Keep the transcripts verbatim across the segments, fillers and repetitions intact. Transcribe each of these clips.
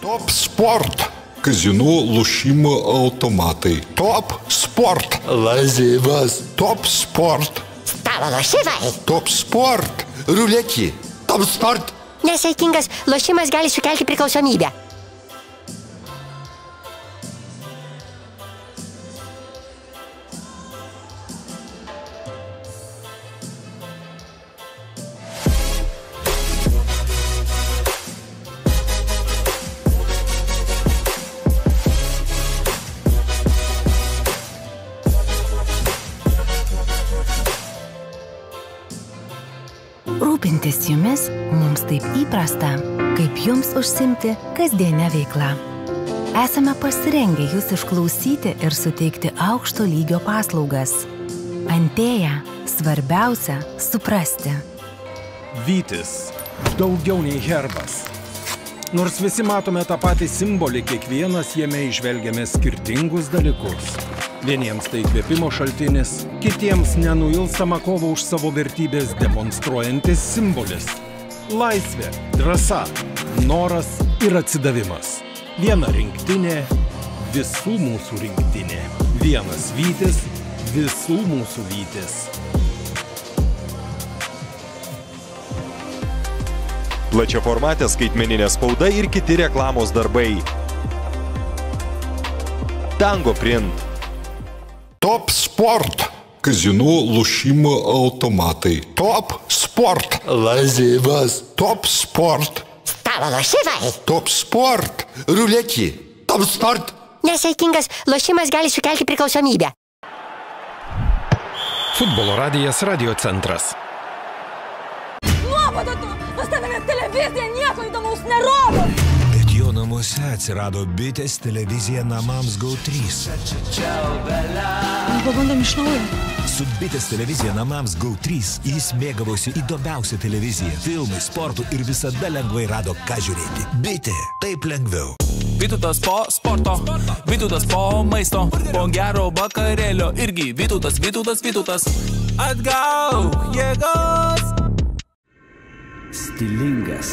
Top Sport. Kazino lošimo automatai. Top Sport. Lazivas. Top Sport. Stalo lošimai. Top Sport. Ruletį. Top Sport. Nesaikingas lošimas gali sukelti priklausomybę. Rūpintis jumis mums taip įprasta, kaip jums užsimti kasdienę veiklą. Esame pasirengę jūs išklausyti ir suteikti aukšto lygio paslaugas. Antėja, svarbiausia suprasti. Vytis. Daugiau nei herbas. Nors visi matome tą patį simbolį, kiekvienas jame įžvelgiame skirtingus dalykus. Vieniems tai įkvėpimo šaltinis, kitiems nenuilstamą kovą už savo vertybės demonstruojantis simbolis. Laisvė, drąsa, noras ir atsidavimas. Viena rinktinė, visų mūsų rinktinė. Vienas vytis, visų mūsų vytis. Plačiaformatė skaitmeninė spauda ir kiti reklamos darbai. Tango Print. Top Sport. Kazino lošimo automatai. Top Sport. Lazivas. Top Sport. Stalo lošimai. Top Sport. Ruletį. Top Sport. Nesaikingas lošimas gali sukelti priklausomybę. Futbolo radijas Radio centras. Nuoboda tu! Pas tavęs televizija nieko įdomaus nerodo! Bet jo namuose atsirado bitės televizija namams Go trys. Pabandom iš naujo. Su bitės televizija namams Go trys jis mėgavosi įdomiausią televiziją, filmai, sportų ir visada lengvai rado, ką žiūrėti. Bitė, taip lengviau. Vytautas po sporto, Vytautas po maisto, po gero vakarėlio irgi Vytautas, Vytautas, Vytautas. Atgauk jėgos! Stilingas,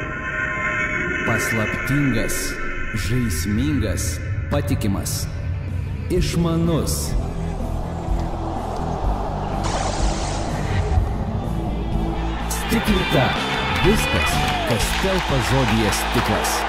paslaptingas, žaismingas, patikimas, išmanus. Stiklita. Viskas, kas telpa žodyje stiklas.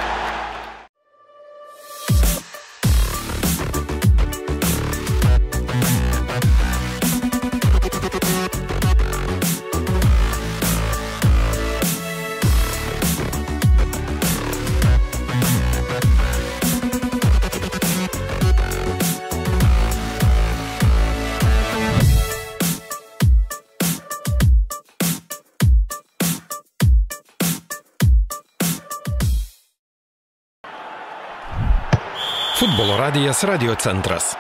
Futbolo radijas Radio centras.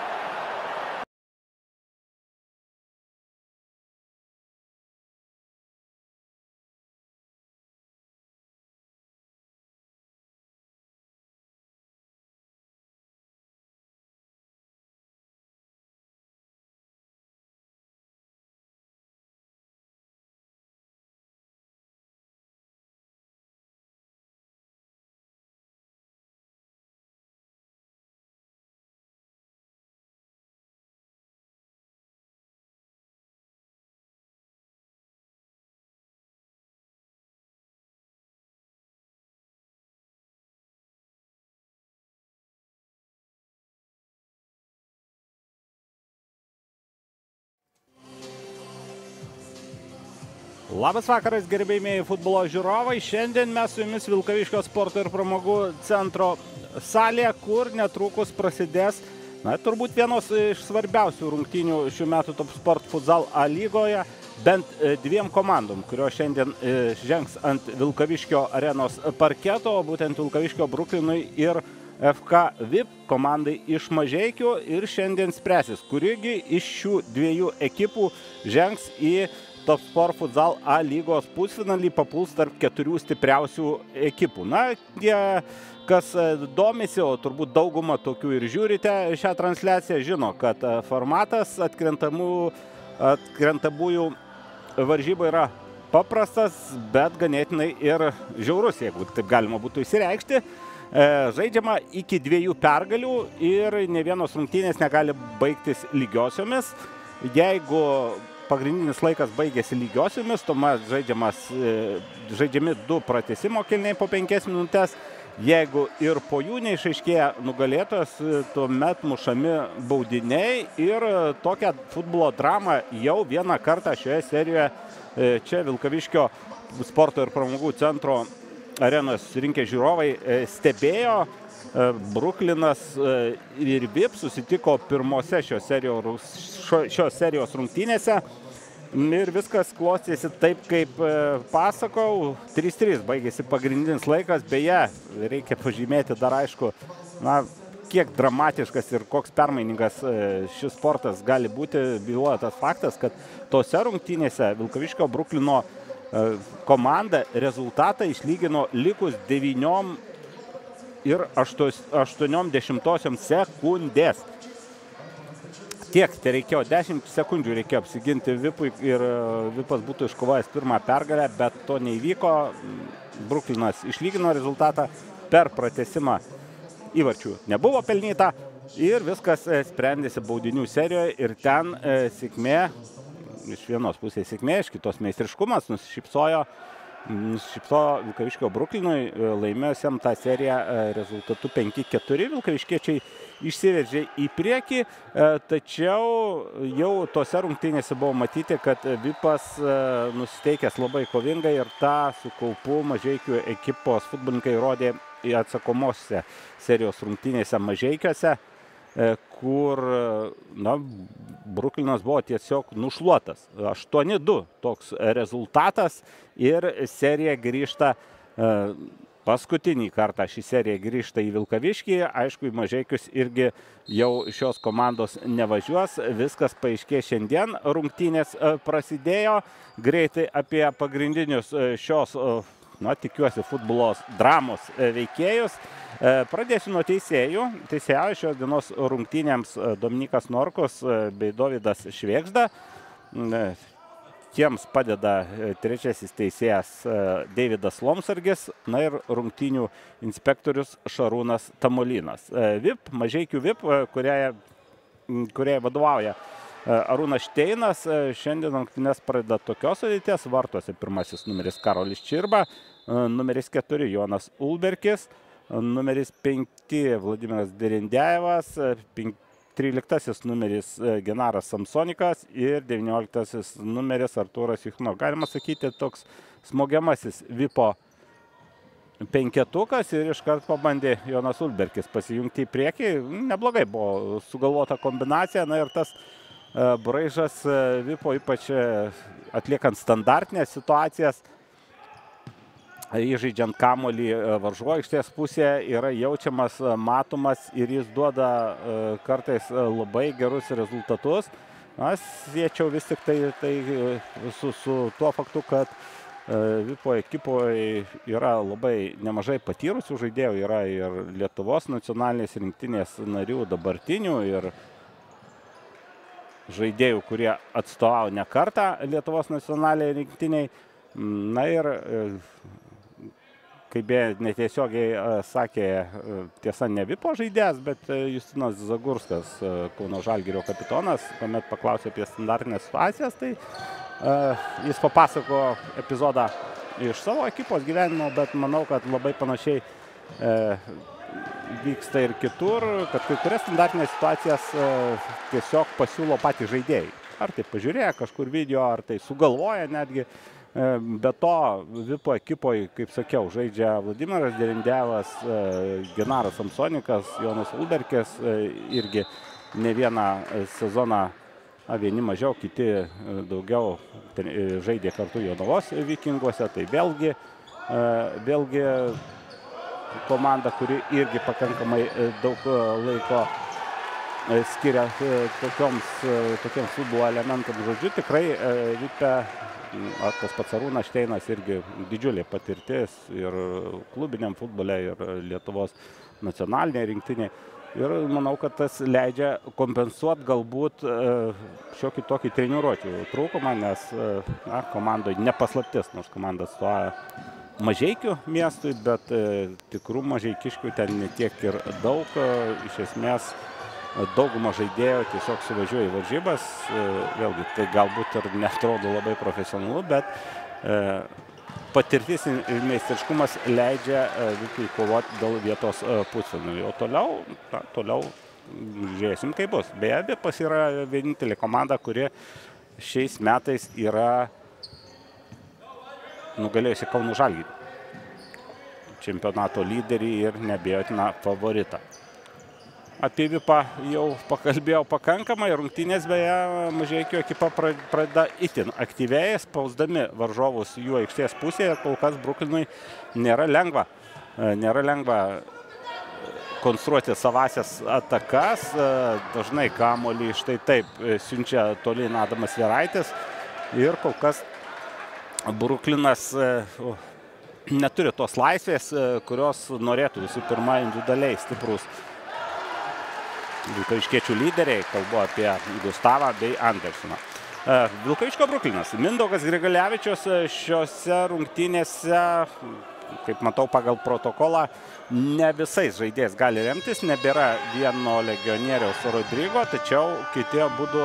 Labas vakaras, gerbėjai futbolo žiūrovai. Šiandien mes su jumis Vilkaviškio sporto ir pramogų centro salėje, kur netrukus prasidės, na, turbūt vienos iš svarbiausių rungtynių šių metų Top Sport Futsal A lygoje, bent dviem komandom, kurios šiandien žengs ant Vilkaviškio arenos parketo, būtent Vilkaviškio Bruklinui ir F K V I P komandai iš Mažeikių, ir šiandien spręsis, kurigi iš šių dviejų ekipų žengs į Top Sport Futsal A lygos pusfinalį, papuls tarp keturių stipriausių ekipų. Na, tie, kas domisi, o turbūt dauguma tokių ir žiūrite šią transliaciją, žino, kad formatas atkrentamų, atkrentamųjų varžybų yra paprastas, bet ganėtinai ir žiaurus, jeigu taip galima būtų įsireikšti. Žaidžiama iki dviejų pergalių ir ne vienos rungtynės negali baigtis lygiosiomis. Jeigu pagrindinis laikas baigėsi lygiosiomis, tuomet žaidžiamas, žaidžiami du pratęsimo kėliniai po penkias minutės. Jeigu ir po jų neišaiškėja nugalėtojas, tuomet mušami baudiniai ir tokią futbolo dramą jau vieną kartą šioje serijoje čia Vilkaviškio sporto ir pramogų centro arenos surinkę žiūrovai stebėjo. Bruklinas ir V I P susitiko pirmose šios serijos, šios serijos rungtynėse ir viskas klostėsi taip, kaip pasakau. trys trys baigėsi pagrindinis laikas. Beje, reikia pažymėti dar aišku, na, kiek dramatiškas ir koks permainingas šis sportas gali būti, byloja tas faktas, kad tose rungtynėse Vilkaviškio Bruklino komanda rezultatą išlygino likus devyniom ir aštuoniom dešimtosiom sekundės. Tiek, tai reikėjo dešimt sekundžių reikėjo apsiginti V I P-ui ir V I P-as būtų iškovojęs pirmą pergalę, bet to neįvyko. Bruklinas išlygino rezultatą per pratęsimą, įvarčių nebuvo pelnyta ir viskas sprendėsi baudinių serijoje ir ten sėkmė, iš vienos pusės sėkmė, iš kitos meistriškumas nusišypsojo, nusišypsojo Vilkaviškio Bruklinui, laimėjusiam tą seriją rezultatu penki keturi. Vilkaviškiečiai išsiveržė į priekį, tačiau jau tose rungtynėse buvo matyti, kad V I P-as nusiteikęs labai kovingai ir tą su kaupu Mažeikių ekipos futbolininkai rodė į atsakomosiose serijos rungtynėse Mažeikiuose, kur, na, Bruklinas buvo tiesiog nušluotas. aštuoni du toks rezultatas ir serija grįžta, paskutinį kartą ši serija grįžta į Vilkaviškį. Aišku, į Mažeikius irgi jau šios komandos nevažiuos. Viskas paaiškės šiandien. Rungtynės prasidėjo. Greitai apie pagrindinius šios, na, tikiuosi, futbolos dramos veikėjus. Pradėsiu nuo teisėjų. Teisėjavo šios dienos rungtynėms Dominikas Norkus bei Dovydas Švėgžda. Tiems padeda trečiasis teisėjas Deividas Lomsargis, na ir rungtynių inspektorius Šarūnas Tamolinas. V I P, Mažeikių V I P, kuriai, kuriai vadovauja Arūnas Šteinas, šiandien rungtynes pradeda tokios sudėties. Vartuose pirmasis numeris Karolis Čirba, numeris keturi Jonas Ulberkis, numeris penki Vladimiras Derindejevas, tryliktasis numeris Genaras Samsonikas ir devynioliktasis numeris Artūras Juchno. Galima sakyti, toks smogiamasis V I P-o penketukas ir iškart pabandė Jonas Ulberkis pasijungti į priekį. Neblogai buvo sugalvota kombinacija, na ir tas braižas V I P-o, ypač atliekant standartinės situacijas, įžaidžiant kamuolį varžovų aikštės pusėje, yra jaučiamas, matomas ir jis duoda kartais labai gerus rezultatus. Aš siečiau vis tik tai, tai su, su tuo faktu, kad V I P-o ekipoje yra labai nemažai patyrusių žaidėjų, yra ir Lietuvos nacionalinės rinktinės narių dabartinių ir žaidėjų, kurie atstovavo ne kartą Lietuvos nacionaliniai rinktiniai. Na ir kaip beje netiesiogiai sakė, tiesa ne V I P-o žaidėjas, bet Justinas Zagurskas, Kauno Žalgirio kapitonas, kuomet paklausė apie standartinės situacijas, tai jis papasako epizodą iš savo ekipos gyvenimo, bet manau, kad labai panašiai vyksta ir kitur, kad kai kurias standartinės situacijas tiesiog pasiūlo patys žaidėjai. Ar tai pažiūrėję kažkur video, ar tai sugalvoja netgi. Be to, V I P-o ekipoje, kaip sakiau, žaidžia Vladimiras Derindejevas, Genaras Samsonikas, Jonas Ulberkis, irgi ne vieną sezoną, vieni mažiau, kiti daugiau žaidė kartu Jonavos Vikinguose. Tai vėlgi, vėlgi komanda, kuri irgi pakankamai daug laiko skiria tokioms, tokiems futbolo elementams. Žodžiu, tikrai V I P-e tas pats Arūnas Šteinas irgi didžiulė patirtis ir klubiniam futbole, ir Lietuvos nacionalinėje rinktinėje. Ir manau, kad tas leidžia kompensuoti galbūt šiokį tokį treniruočių trūkumą, nes na, komandoje nepaslaptis, nors komanda atstovauja Mažeikių miestui, bet tikrų mažeikiškių ten netiek ir daug. Iš esmės dauguma žaidėjų tiesiog suvažiuoja į varžybas. Vėlgi, tai galbūt ir neatrodo labai profesionalu, bet patirtis ir meistriškumas leidžia Vilkui kovoti dėl vietos pusfinalio. O toliau, na, toliau žiūrėsim, kaip bus. Beje, Vipas yra vienintelė komanda, kuri šiais metais yra nugalėjusi Kauno Žalgirį. Čempionato lyderį ir neabejotiną favoritą. Apie Vipą jau pakalbėjau pakankamai. Rungtynės, beje, Mažeikių ekipa pradeda itin aktyviai, spausdami varžovus jų aikštės pusėje. Kol kas Bruklinui nėra lengva. Nėra lengva konstruoti savasias atakas. Dažnai kamuolį štai taip siunčia tolyn Adamas Vieraitis. Ir kol kas Bruklinas neturi tos laisvės, kurios norėtų visų pirma individualiai stiprus vilkaviškiečių lyderiai. Kalbu apie Gustavą bei Andersoną. Vilkaviškio Bruklinas. Mindaugas Grigalevičius šiose rungtynėse, kaip matau pagal protokolą, ne visais žaidėjais gali remtis. Nebėra vieno legionieriaus Rodrygo, tačiau kiti abudu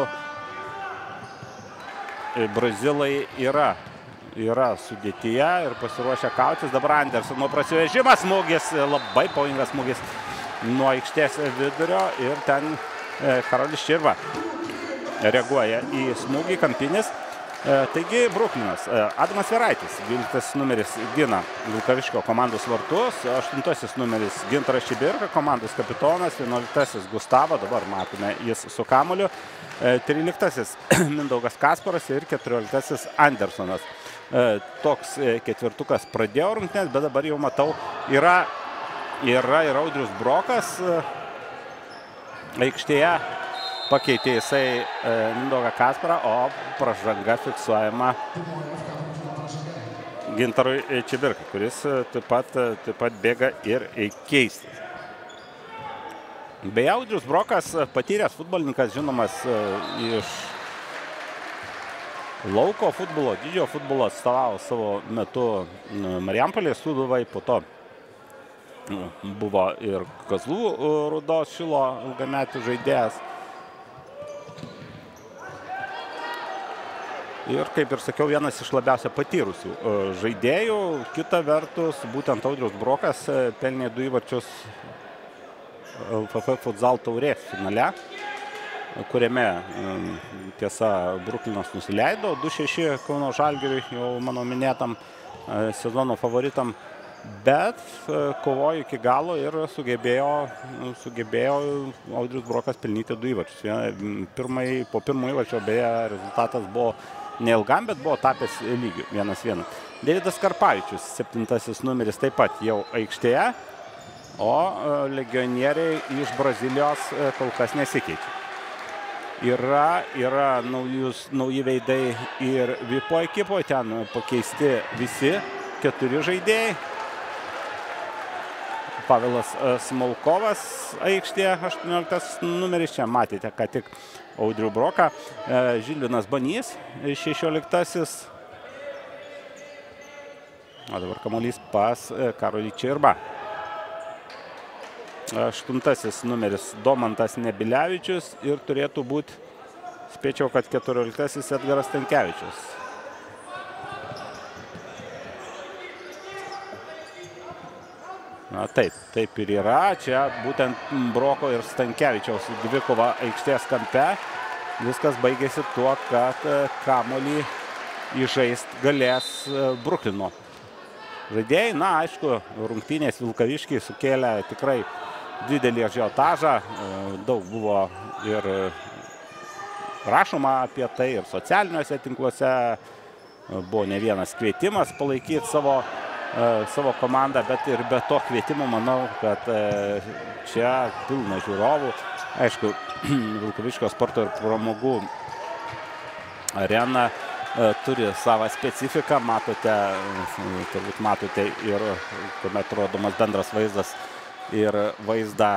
brazilai yra. Yra sudėtyje ir pasiruošę kautis. Dabar Andersono prasiveržimas, smūgis, labai pavojingas smūgis nuo aikštės vidurio ir ten Karolis Čirva reaguoja į smūgį, kampinis. Taigi Bruklinas. Adamas Vieraitis, dvyliktasis numeris, gina Vilkaviškio komandos vartus. aštuntasis numeris Gintaras Čibirka, komandos kapitonas. vienuoliktasis Gustavo, dabar matome jis su kamuoliu. tryliktasis Mindaugas Kasparas ir keturioliktasis Andersonas. Toks ketvirtukas pradėjo rungtynės, bet dabar jau matau, yra, yra ir Audrius Brokas aikštėje. Pakeitė jisai Mindaugą Kasparą, o pražanga fiksuojama Gintarui Čibirkai, kuris taip pat, taip pat bėga ir keistis. Beje, Audrius Brokas, patyręs futbolininkas, žinomas iš lauko futbolo, didžiojo futbolo, atstovavo savo metu Marijampolės Sūduvai, po to buvo ir Kazlų Rūdos Šilo ilgametis žaidėjas. Ir, kaip ir sakiau, vienas iš labiausiai patyrusių žaidėjų. Kita vertus, būtent Audrius Brokas pelnė du įvarčius L F F futsal taurės finale, kuriame tiesa Bruklinas nusileido du šeši Kauno Žalgiriui, jau mano minėtam sezono favoritam, bet kovojo iki galo ir sugebėjo, sugebėjo Audrius Brokas pelnyti du įvarčius. Pirmai, po pirmo įvarčio beje rezultatas buvo neilgam, bet buvo tapęs lygiu, vienas vienas. Deividas Karpavičius, septintasis numeris, taip pat jau aikštėje, o legionieriai iš Brazilijos kol kas nesikeičia. Yra, yra naujus, nauji veidai ir Vipo ekipoje, ten pakeisti visi keturi žaidėjai. Pavelas Smolkovas aikštėje, aštuonioliktas numeris, čia matėte, ką tik Audrių Broką. Žilvinas Banys, šešioliktasis. O dabar kamuolys pas Karolį Čirba. Aštuntasis numeris Domantas Nebilevičius ir turėtų būti, spėčiau, kad keturioliktasis Edgaras Stankevičius. Na taip, taip ir yra. Čia būtent Broko ir Stankevičiaus dvikova aikštės kampe. Viskas baigėsi tuo, kad kamuolį įžaist galės Bruklino žaidėjai. Na, aišku, rungtynės Vilkaviškiai sukėlė tikrai didelį ažiotažą. Daug buvo ir rašoma apie tai ir socialiniuose tinkluose. Buvo ne vienas kvietimas palaikyti savo savo komandą, bet ir be to kvietimo manau, kad čia pilna žiūrovų. Aišku, Vilkaviškio sporto ir pramogų arena turi savo specifiką. Matote, turbūt matote ir, kuomet rodomas bendras vaizdas ir vaizdą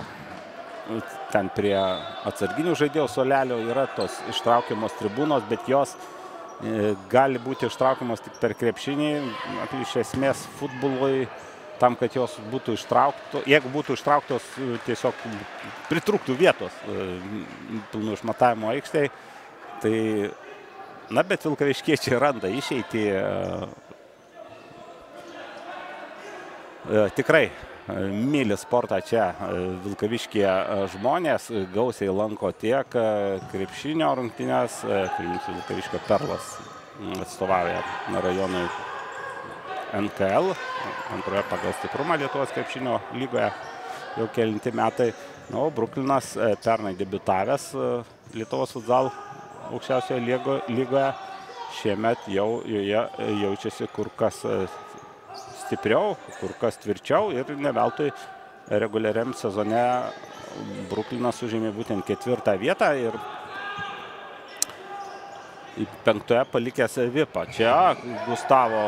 ten prie atsarginių žaidėjų suolelio yra tos ištraukiamos tribūnos, bet jos gali būti ištraukiamos tik per krepšinį, iš esmės futbolui, tam, kad jos būtų ištrauktos, jeigu būtų ištrauktos, tiesiog pritrūktų vietos pilnų išmatavimo aikštėj. Tai, na, bet vilkaviškiečiai randa išeitį. Tikrai myli sportą čia Vilkaviškyje žmonės, gausiai lanko tiek krepšinio rungtynes, Vilkaviškio Perlas atstovauja rajonui N K L, antroje pagal stiprumą Lietuvos krepšinio lygoje jau kelinti metai. Na, o Bruklinas pernai debiutavęs Lietuvos futsal aukščiausioje lygoje, šiemet jau joje jaučiasi kur kas stipriau, kur kas tvirčiau ir ne veltui reguliariam sezone Bruklinas užėmė būtent ketvirtą vietą ir penktoje palikęs vipą. Čia Gustavo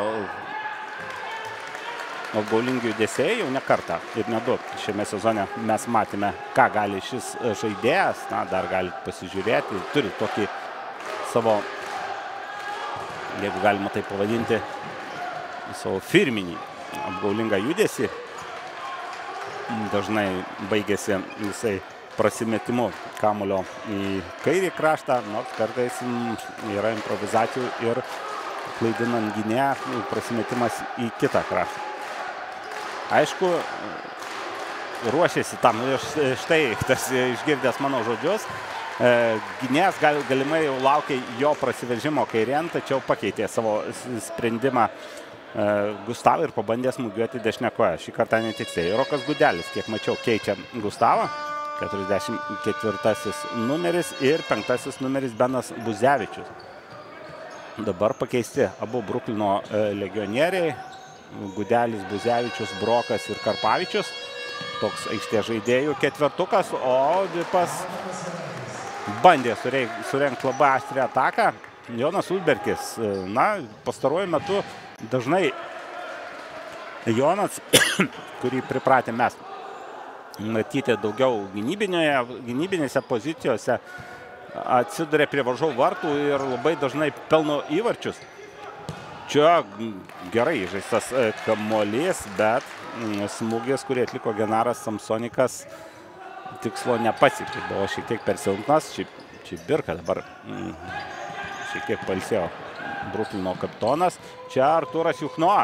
apgaulingi judesiai jau ne kartą ir ne du šiame sezone mes matėme, ką gali šis žaidėjas, na, dar galite pasižiūrėti, turi tokį savo, jeigu galima tai pavadinti, savo firminį apgaulingą judesį. Dažnai baigėsi jisai prasimetimu kamuolio į kairį kraštą, nors kartais yra improvizacijų ir klaidinant gynėją prasimetimas į kitą kraštą. Aišku, ruošėsi tam, štai tas išgirdęs mano žodžius, gynėjas gal, galimai jau laukia jo prasiveržimo kairėn, tačiau pakeitė savo sprendimą Gustavą ir pabandė smūgiuoti dešinę koją. Šį kartą netiksliai. Rokas Gudelis, kiek mačiau, keičia Gustavą, keturiasdešimt ketvirtasis numeris ir penktasis numeris Benas Buzevičius. Dabar pakeisti abu Bruklino legionieriai. Gudelis, Buzevičius, Brokas ir Karpavičius. Toks aikštės žaidėjų ketvertukas, o Vipas bandė surengti labai aštrią ataką. Jonas Ulberkis, na, pastaruoju metu dažnai Jonas, kurį pripratę mes matyti daugiau gynybinėse pozicijose, atsiduria prie varžovų vartų ir labai dažnai pelno įvarčius. Čia gerai žaistas kamuolys, bet smūgis, kurį atliko Genaras Samsonikas, tikslo nepasiekė. Buvo šiek tiek per silpnas. Čibirka dabar šiek tiek pailsėjo Bruklino kapitonas. Čia Artūras Juchno.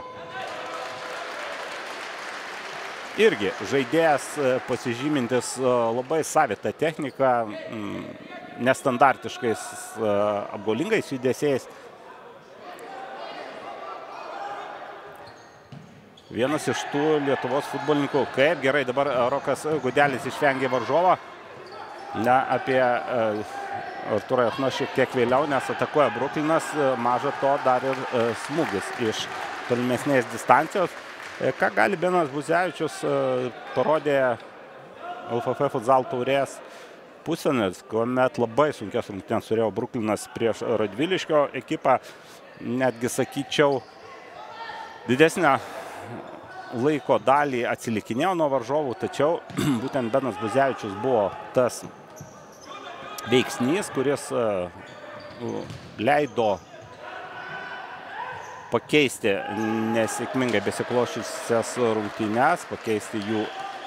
Irgi žaidėjas pasižymintis labai savitą techniką, nestandartiškais apgaulingais judesiais. Vienas iš tų Lietuvos futbolininkų. Kaip gerai dabar Rokas Gudelis išvengė varžovą. Na, apie Artūrą Juchno šiek tiek vėliau, nes atakuoja Bruklinas. Maža to dar ir smūgis iš tolimesnės distancijos. Ką gali Benas Buzevičius parodė L F F futsal taurės pusėmis, kuomet labai sunkias rungtynes turėjo Bruklinas prieš Radviliškio ekipą. Netgi sakyčiau, didesnę laiko dalį atsilikinėjo nuo varžovų, tačiau būtent Benas Buzevičius buvo tas veiksnys, kuris leido pakeisti nesėkmingai besikloščiusias rungtynes, pakeisti jų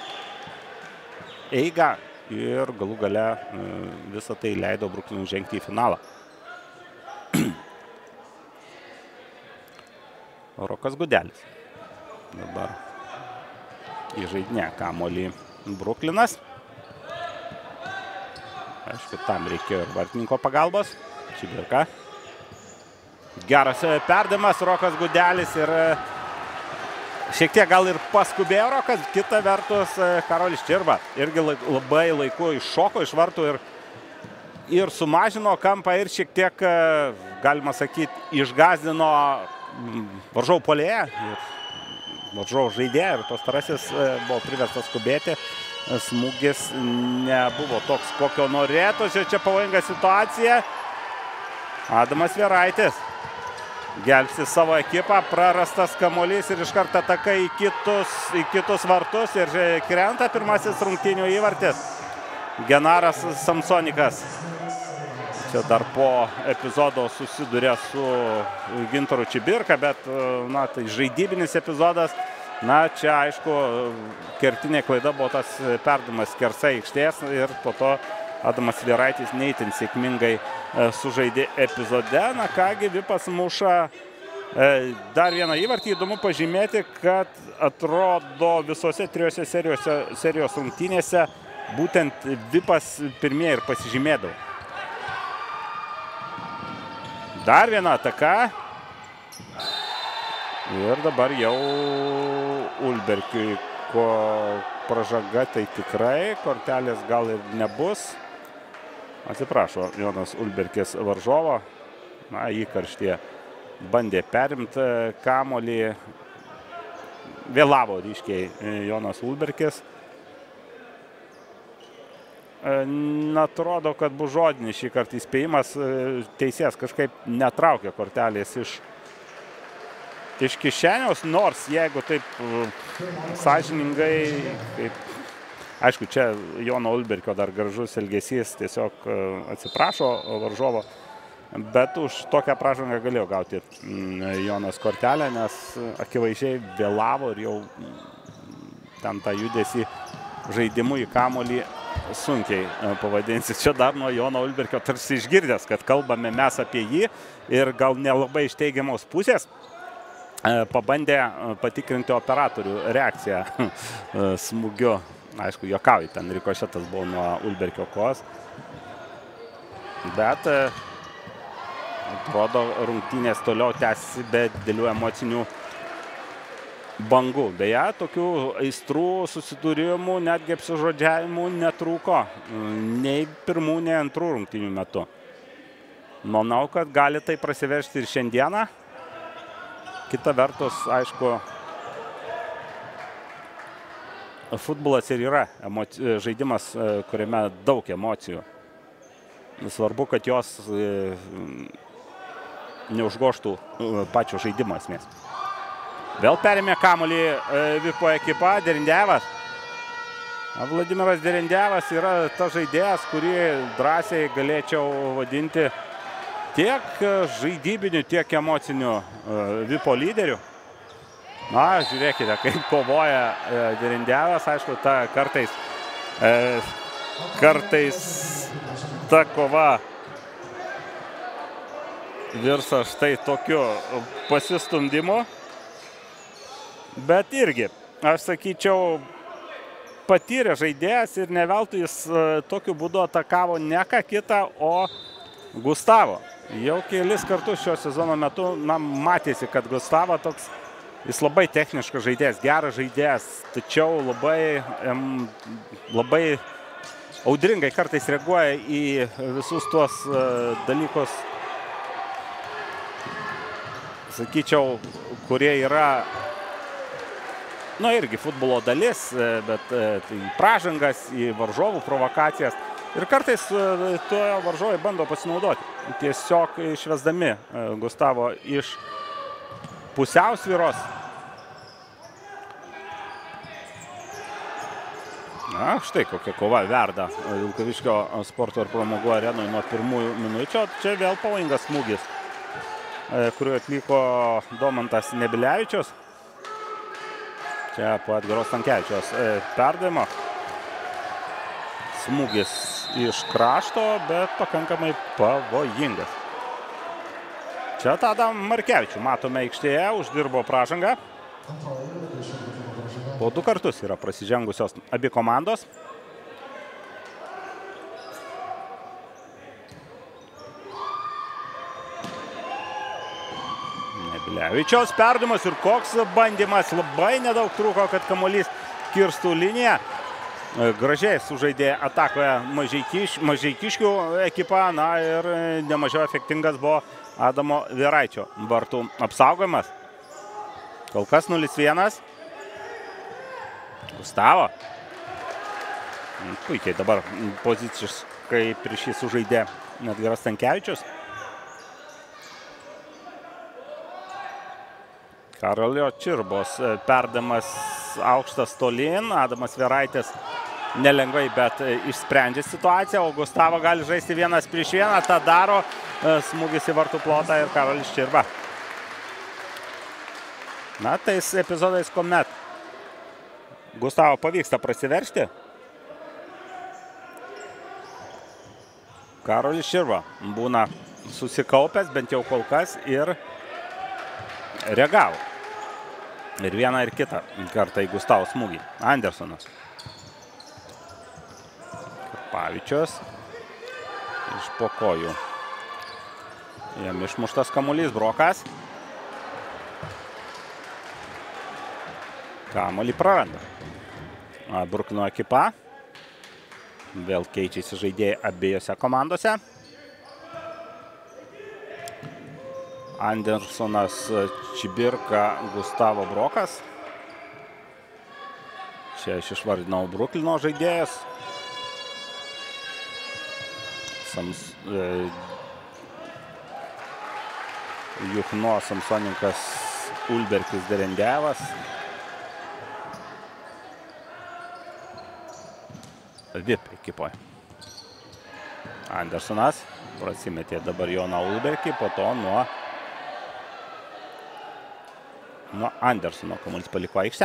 eigą ir galų gale visą tai leido Bruklinui žengti į finalą. Rokas Gudelis. Dabar įžaidinė kamuolį Bruklinas. Aišku, tam reikėjo ir vartininko pagalbos. Čibirka. Geras perdavimas, Rokas Gudelis ir šiek tiek gal ir paskubėjo Rokas. Kita vertus, Karolis Čirba irgi labai laiku iššoko iš vartų ir, ir sumažino kampą ir šiek tiek, galima sakyti, išgazdino varžovų puolėją ir varžovų žaidėją ir pastarasis buvo priverstas skubėti. Smūgis nebuvo toks, kokio norėtųsi. Čia pavojinga situacija. Adamas Vieraitis gelbsti savo ekipą. Prarastas kamuolys ir iš karto ataka į kitus, į kitus vartus ir krenta pirmasis rungtynių įvartis. Genaras Samsonikas. čia dar po epizodo susiduria su Gintaru Čibirka, bet na, tai žaidybinis epizodas. Na, čia aišku, kertinė klaida buvo tas perdavimas skersai aikštės ir po to Adamas Vieraitis neįtin sėkmingai sužaidė epizode. Na kągi, Vipas muša dar vieną įvartį. Įdomu pažymėti, kad atrodo visose trijose serijose, serijos rungtynėse būtent Vipas pirmieji ir pasižymėdavo. Dar viena ataka. Ir dabar jau Ulberkiui ko pražanga tai tikrai, kortelės gal ir nebus. Atsiprašo Jonas Ulberkis varžovo. Na, jį karštie bandė perimti kamuolį. Vėlavo ryškiai Jonas Ulberkis. Atrodo, kad bus žodinis šį kartą įspėjimas. Teisėjas kažkaip netraukė kortelės iš, iš kišeniaus, nors jeigu taip sąžiningai, kaip, aišku, čia Jono Ulberkio dar gražus elgesys, tiesiog atsiprašo varžovo, bet už tokią pražangą galėjo gauti Jonas kortelę, nes akivaizdžiai vėlavo ir jau ten tą judesį žaidimu į kamuolį sunkiai pavadinsi. Čia dar nuo Jono Ulberkio tarsi išgirdęs, kad kalbame mes apie jį ir gal nelabai iš teigiamos pusės pabandė patikrinti operatorių reakciją smūgiu. Aišku, juokauja, ten rikošetas buvo nuo Ulberkio kojos. Bet atrodo, rungtynės toliau tęsiasi be didelių emocinių bangų. Beje, tokių aistrų, susidūrimų, netgi apsižodžiavimų netrūko nei pirmų, nei antrų rungtynių metu. Manau, kad gali tai prasiveršti ir šiandieną. Kita vertus, aišku, futbolas ir yra emoci... žaidimas, kuriame daug emocijų. Svarbu, kad jos neužgoštų pačio žaidimo esmės. Vėl perėmė kamuolį Vipo ekipa, Derindevas. Vladimiras Derindevas yra tas žaidėjas, kurį drąsiai galėčiau vadinti tiek žaidybinių, tiek emocinių Vipo lyderių. Na, žiūrėkite, kaip kovoja Derindevas. Aišku, ta kartais, kartais ta kova virsa štai tokiu pasistumdymu. Bet irgi, aš sakyčiau, patyrė žaidėjas ir ne veltui jis tokiu būdu atakavo ne ką kitą, o Gustavo. Jau kelis kartus šio sezono metu na, matėsi, kad Gustavo toks, jis labai techniškas žaidėjas, geras žaidėjas, tačiau labai, labai audringai kartais reaguoja į visus tuos dalykus, sakyčiau, kurie yra, na, irgi futbolo dalis, bet tai pražangas, į varžovų provokacijas. Ir kartais to varžovai bando pasinaudoti, tiesiog išvesdami Gustavo iš pusiausvyros. Na, štai kokia kova verda Vilkaviškio sporto ir pramogų arenui nuo pirmųjų minučių. Čia vėl pavojingas smūgis, kurį atliko Domantas Nebilevičius. Čia po Edgaro Stankevičiaus perdavimo. Smūgis iš krašto, bet pakankamai pavojingas. Čia tada Markevičių matome aikštėje, uždirbo pražangą. Po du kartus yra prasižengusios abi komandos. Nebilevičiaus perdavimas ir koks bandymas. Labai nedaug trūko, kad kamuolys kirstų liniją. Gražiai sužaidė atakoje Mažeikiš, Mažeikiškių ekipa, na ir nemažiau efektingas buvo Adamo Vieraičio vartų apsaugojimas. Kol kas nulis vienas. Gustavo. Puikiai dabar poziciškai prieš jį sužaidė Edgaras Stankevičius. Karolio Čirbos perdavimas aukštas tolyn. Adamas Vieraitis nelengvai, bet išsprendžia situaciją, o Gustavo gali žaisti vienas prieš vieną, tą daro, smūgis į vartų plotą ir Karolis Čirba. Na, tais epizodais, kuomet Gustavo pavyksta prasiveržti, Karolis Čirba būna susikaupęs, bent jau kol kas, ir reagavo. Ir vieną ir kitą kartą į Gustavo smūgį. Andersonas. Karpavičius. Iš po kojų. Jam išmuštas kamuolys, Brokas. Kamuolį praranda. Bruklino ekipa. Vėl keičiasi žaidėjai abiejose komandose. Andersonas, Čibirka, Gustavo, Brokas. Čia aš išvardinau Bruklino žaidėjas. Sams, e, Juchno, Samsonininkas, Ulberkis, Derendevas. V I P ekipoje. Andersonas prasimetė dabar Joną Ulberkį, po to nuo Nuo Andersono kamuolys paliko aikštę.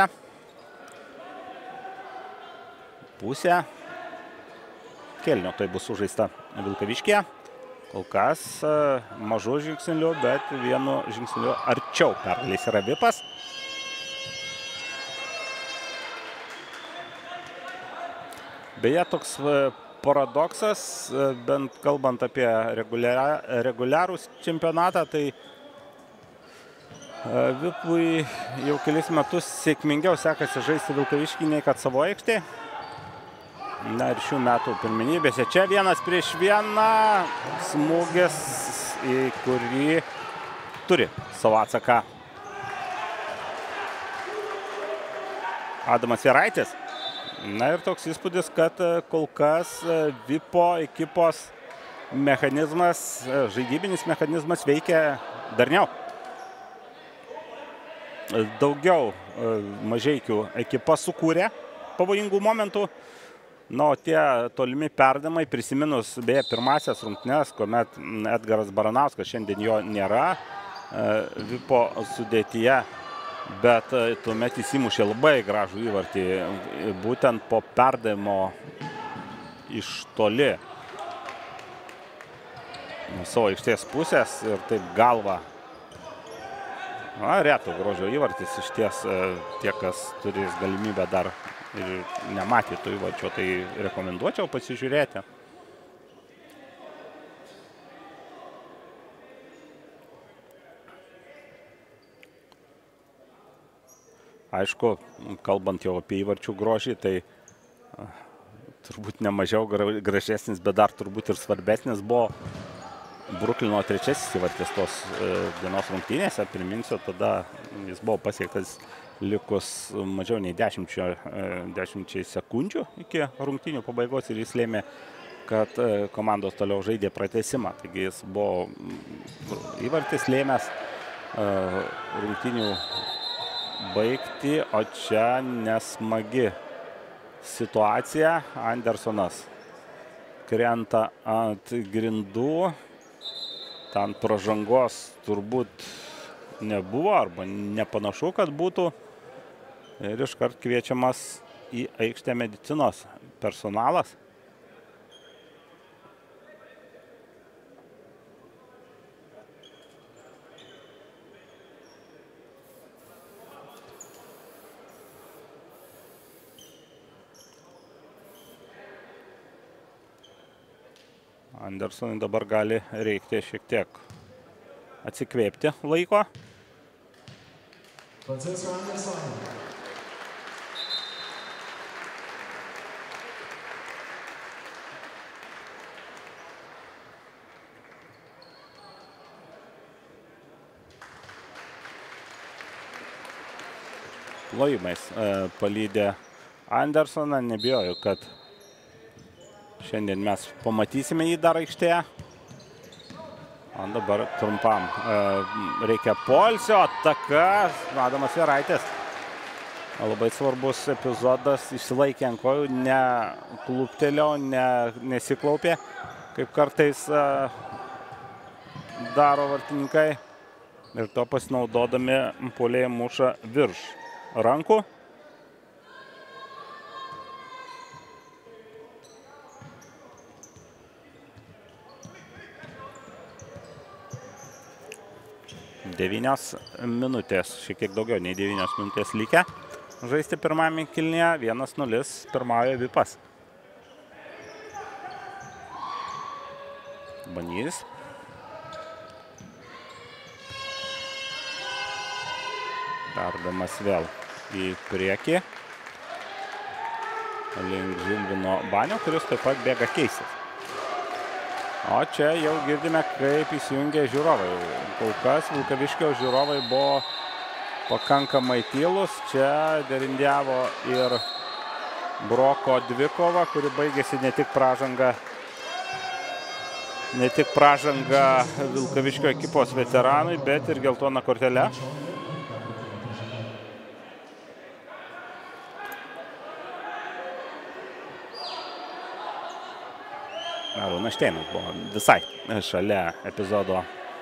Pusė. Kėlinio tai bus sužaista Vilkaviškyje. Kol kas mažu žingsneliu, bet vienu žingsneliu arčiau pergalės yra V I P-as. Beje, toks paradoksas, bent kalbant apie reguliarų čempionatą, tai V I P-ui jau kelis metus sėkmingiau sekasi žaisti Vilkaviškį nei kad savo aikštėje. Na ir šių metų pirmenybėse. Čia vienas prieš vieną smūgis, į kurį turi savo atsaką Adamas Jeraitis. Na ir toks įspūdis, kad kol kas V I P-o ekipos mechanizmas, žaidybinis mechanizmas veikia darniau. Daugiau Mažeikių ekipa sukūrė pavojingų momentų. Na, o tie tolimi perdavimai, prisiminus beje pirmasias rungtynes, kuomet Edgaras Baranauskas, šiandien jo nėra V I P-o sudėtyje, bet tuomet jis įmušė labai gražų įvartį, būtent po perdavimo iš toli nuo savo aikštės pusės ir taip galva. Na, reto grožio įvartis, iš ties tie, kas turi galimybę dar ir nematė tų įvarčio, tai rekomenduočiau pasižiūrėti. Aišku, kalbant jau apie įvarčių grožį, tai turbūt nemažiau gražesnis, bet dar turbūt ir svarbesnis buvo Bruklino trečiasis įvartis tos dienos rungtynėse. Priminsiu, tada jis buvo pasiektas likus mažiau nei dešimčiai sekundžių iki rungtynių pabaigos ir jis lėmė, kad komandos toliau žaidė pratęsimą. Taigi jis buvo įvartis lėmęs rungtynių baigti, o čia nesmagi situacija. Andersonas krenta ant grindų. Ten pražangos turbūt nebuvo arba nepanašu, kad būtų. Ir iškart kviečiamas į aikštę medicinos personalas. Andersonui dabar gali reikti šiek tiek atsikvėpti laiko. Plojimais palydė Andersoną, nebijoju, kad šiandien mes pamatysime jį dar aikštėje. O dabar trumpam reikia poilsio, ataka, Adamas Jeraitis. Labai svarbus epizodas, išsilaikė ant kojų, ne kluptelio, ne, nesiklaupė, kaip kartais a, daro vartininkai. Ir to pasinaudodami puolėjai muša virš rankų. Devynios minutės, šiek tiek daugiau nei devynios minutės likę. Žaisti pirmame kėlinyje, vienas nulis, pirmauja Vipas. Banys. Perdamas vėl į priekį. Link Žilvino Banio, kuris taip pat bėga keistis. O čia jau girdime, kaip įsijungia žiūrovai. Kol kas Vilkaviškio žiūrovai buvo pakankamai tylus. Čia derindavo ir Broko dvikova, kuri baigėsi ne tik pražanga, ne tik pražanga Vilkaviškio ekipos veteranui, bet ir geltona kortelė. Arūnas Šteinas buvo visai šalia epizodo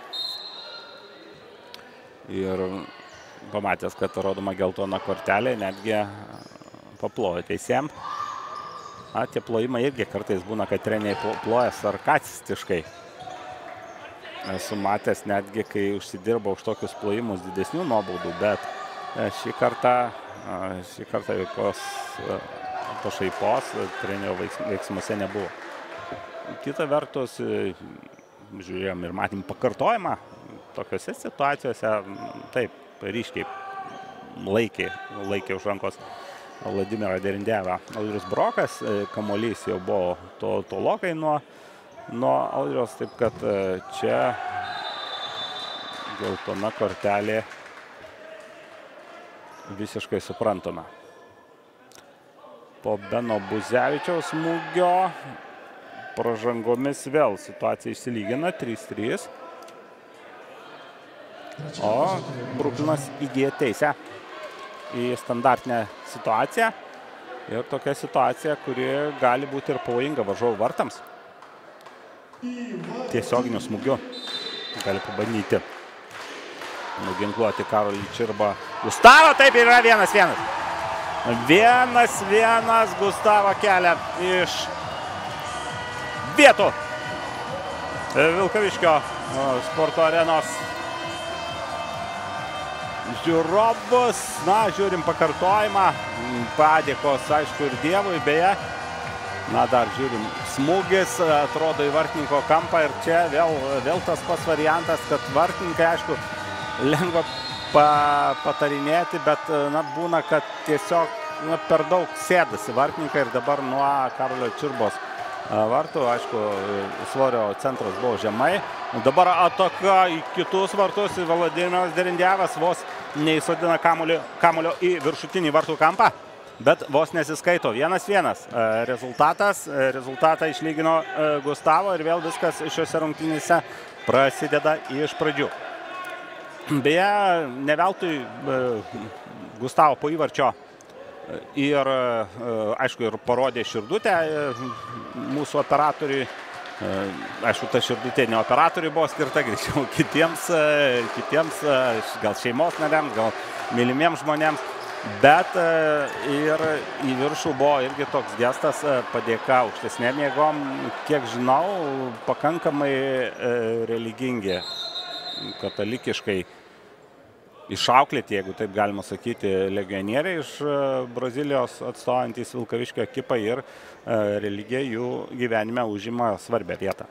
ir pamatęs, kad rodoma geltona kortelė, netgi paplojo teisėjam. A, tie plojimai irgi kartais būna, kad treneriai ploja sarkastiškai. Esu matęs netgi, kai užsidirba už tokius plojimus didesnių nuobaudų, bet šį kartą, šį kartą jokios pašaipos trenerio veiksmuose nebuvo. Kita vertus, žiūrėjom ir matėm pakartojimą tokiose situacijose, taip, ryškiai laikė, laikė už rankos Vladimirą Derindevą. Audrius Brokas, kamuolys jau buvo to, tolokai nuo, nuo Audriaus, taip kad čia geltona kortelė visiškai suprantama. Po Beno Buzevičiaus smūgio pražangomis vėl situacija išsilygina, trys trys. O Bruklinas įgyja teisę į standartinę situaciją. Ir tokia situacija, kuri gali būti ir pavojinga varžovų vartams. Tiesioginiu smūgiu gali pabandyti nuginkluoti Karolį Čirbą. Gustavo, taip yra vienas vienas. Vienas vienas Gustavo kelia iš vietų Vilkaviškio sporto arenos žiūrovus. Na, žiūrim pakartojimą. Padėkos, aišku, ir Dievui, beje. Na, dar žiūrim smūgis, atrodo į vartininko kampą ir čia vėl, vėl tas pats variantas, kad vartininkai, aišku, lengva pa, patarinėti, bet na, būna, kad tiesiog na, per daug sėdasi vartininkai ir dabar nuo Karolio Čirbos vartų, aišku, svorio centras buvo žemai. Dabar ataka į kitus vartus, Vladimiras Derindevas vos neįsodina kamulio, kamulio į viršutinį vartų kampą, bet vos nesiskaito. Vienas vienas. Rezultatas, rezultatą išlygino Gustavo ir vėl viskas šiuose rungtynėse prasideda iš pradžių. Beje, ne veltui Gustavo po įvarčio ir, aišku, ir parodė širdutę mūsų operatoriui. Aišku, ta širdutė ne operatoriui buvo skirta, greičiau kitiems, kitiems gal šeimos nariams, gal mylimiems žmonėms. Bet ir į viršų buvo irgi toks gestas, padėka aukštesnėm jėgom, kiek žinau, pakankamai religingi, katalikiškai išauklėti, jeigu taip galima sakyti, legionieriai iš Brazilijos atstovaujantys Vilkaviškio ekipą ir religija jų gyvenime užima svarbią vietą.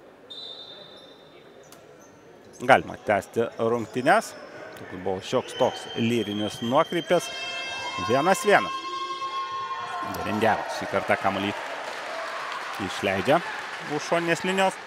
Galima tęsti rungtynes. Tai buvo šioks toks lyrinis nuokrypis. Vienas vienas. Derindevas šį kartą kamuolį išleidžia už šoninės linijos.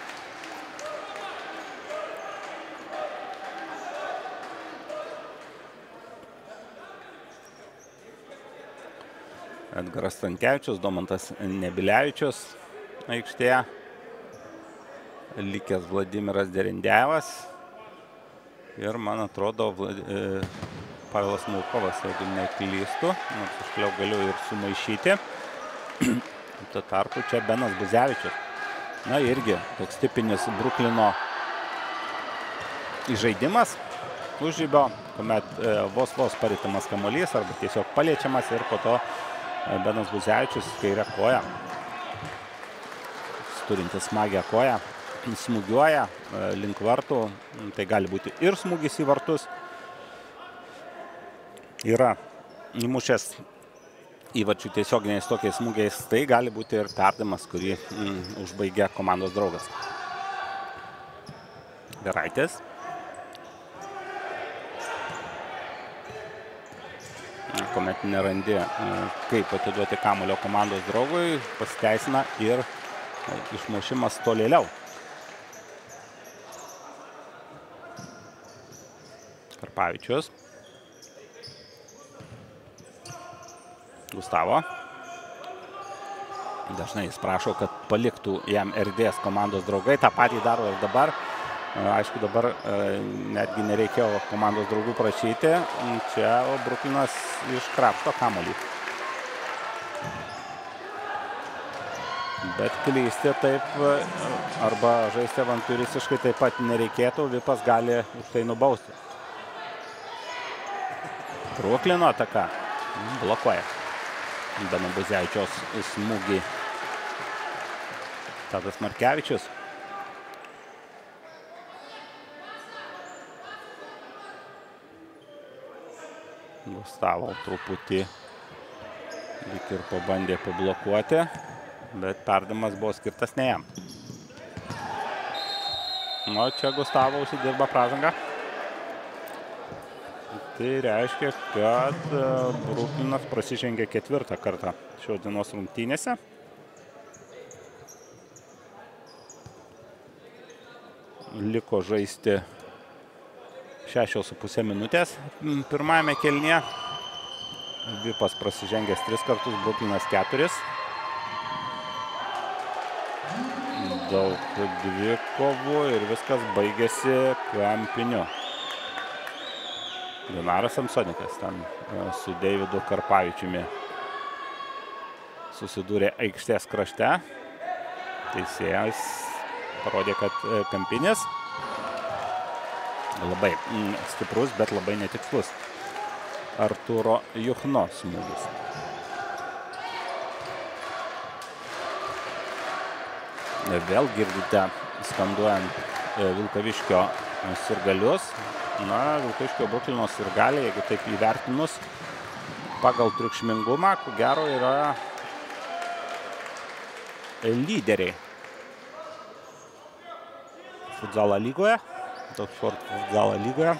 Edgaras Stankevičius, Domantas Nebilevičius aikštėje. Likęs Vladimiras Derindevas. Ir, man atrodo, Pavelas Mulkovas, jeigu neklystu, nors aš kliau galiu ir sumaišyti. Tuo tarpu čia Benas Buzevičius. Na irgi toks tipinis Bruklino įžaidimas užžybio, kuomet vos vos paritimas kamuolys arba tiesiog paliečiamas ir po to Benas Buzevičius kairę koją, turintis smagią koją, smūgiuoja link vartų. Tai gali būti ir smūgis į vartus. Yra įmušęs įvarčių tiesioginiais tokiais smūgiais. Tai gali būti ir perdavimas, kurį mm, užbaigia komandos draugas. Geraitis. Kuomet nerandi, kaip atiduoti kamuolio komandos draugui, pasiteisina ir išmušimas tolėliau. Karpavičius. Gustavo. Dažnai jis prašo, kad paliktų jam erdvės komandos draugai. Ta patį daro ir dabar. Aišku, dabar netgi nereikėjo komandos draugų prašyti. Čia Bruklinas iškrapšto kamuolį. Bet klysti taip arba žaisti avantūristiškai taip pat nereikėtų. Vipas gali už tai nubausti. Bruklino ataka blokuoja Beno Buzevičiaus smūgį. Tadas Markevičius. Gustavo truputį lyg ir pabandė pablokuoti, bet perdavimas buvo skirtas ne jam. O čia Gustavo užsidirba pražangą. Tai reiškia, kad Bruklinas prasižengė ketvirtą kartą šios dienos rungtynėse. Liko žaisti šešios su pusė minutės pirmajame kėlinyje. Vipas prasižengęs tris kartus, Bruklinas keturis. Daug dvikovų ir viskas baigėsi kampiniu. Linaras Samsonikas ten su Deividu Karpavičiumi susidūrė aikštės krašte. Teisėjas parodė, kad kampinis labai stiprus, bet labai netikslus. Artūro Juchno smūgis. Vėl girdite skanduojant Vilkaviškio sirgalius. Na, Vilkaviškio Bruklino sirgaliai, jeigu taip įvertinus, pagal triukšmingumą, ko gero yra lyderiai futzalo lygoje, Top Sport futzalo lygoje.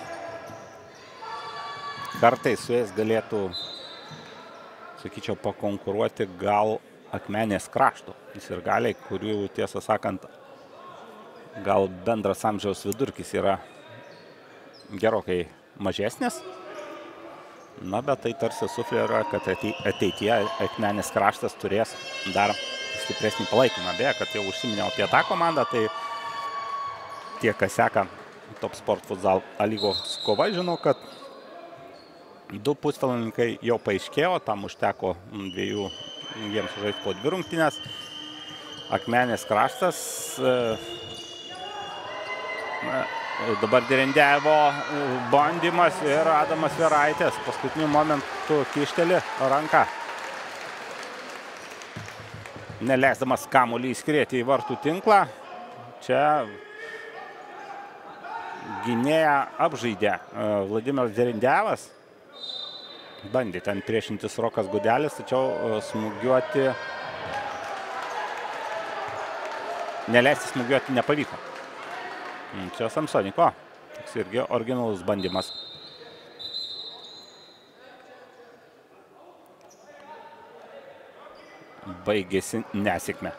Kartais su jais galėtų, sakyčiau, pakonkuruoti gal Akmenės Krašto sirgaliai, kurių, tiesą sakant, gal bendras amžiaus vidurkis yra gerokai mažesnis. Na, bet tai tarsi sufleruoja, kad ateityje Akmenės Kraštas turės dar stipresnį palaikymą. Beje, kad jau užsiminiau apie tą komandą, tai tie, kas seka Top Sport futzal lygos kova, žinau, kad du pusfinalinkai jau paaiškėjo, tam užteko dviejų jiems žaisti po dvi rungtynės. Akmenės Kraštas, na, dabar Derendevo bandymas ir Adamas Veraitis paskutiniu momentu kišteli ranką, neleisdamas kamuolį įskrėti į vartų tinklą. Čia gynėją apžaidė Vladimiras Derendevas. Bandė ten priešintis Rokas Gudelis, tačiau smūgiuoti, neleisti smūgiuoti nepavyko. Čia Samsoniko, toks irgi originalus bandymas. Baigėsi nesėkme.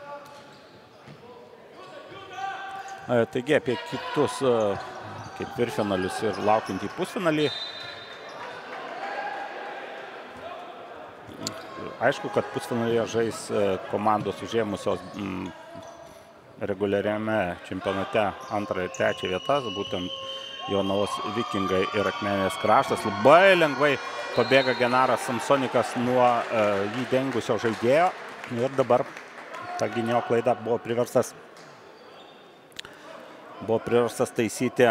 Taigi apie kitus ketvirtfinalius ir laukiantį pusfinalį. Aišku, kad pusfinalyje žais komandos užėmusios reguliariame čempionate antrą ir trečią vietas, būtent Jonavos Vikingai ir Akmenės Kraštas. Labai lengvai pabėga Genaras Samsonikas nuo uh, jį dengusio žaidėjo. Ir dabar ta gynėjo klaida buvo priverstas, buvo priverstas taisyti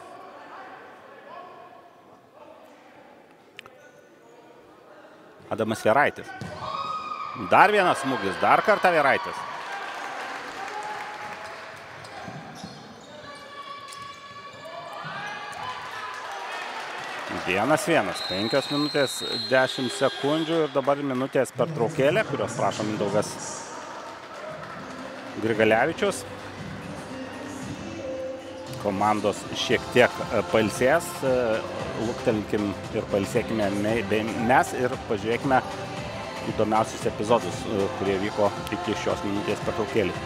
Adamas Vieraitis. Dar vienas smūgis, dar kartą Vieraitis. Vienas vienas, penkios minutės, dešimt sekundžių ir dabar minutės pertraukėlė, kurios prašo Mindaugas Grigalevičius. Komandos šiek tiek pailsės, luktelkim ir pailsėkime mes ir pažiūrėkime įdomiausius epizodus, kurie vyko iki šios minutės pertraukėlės.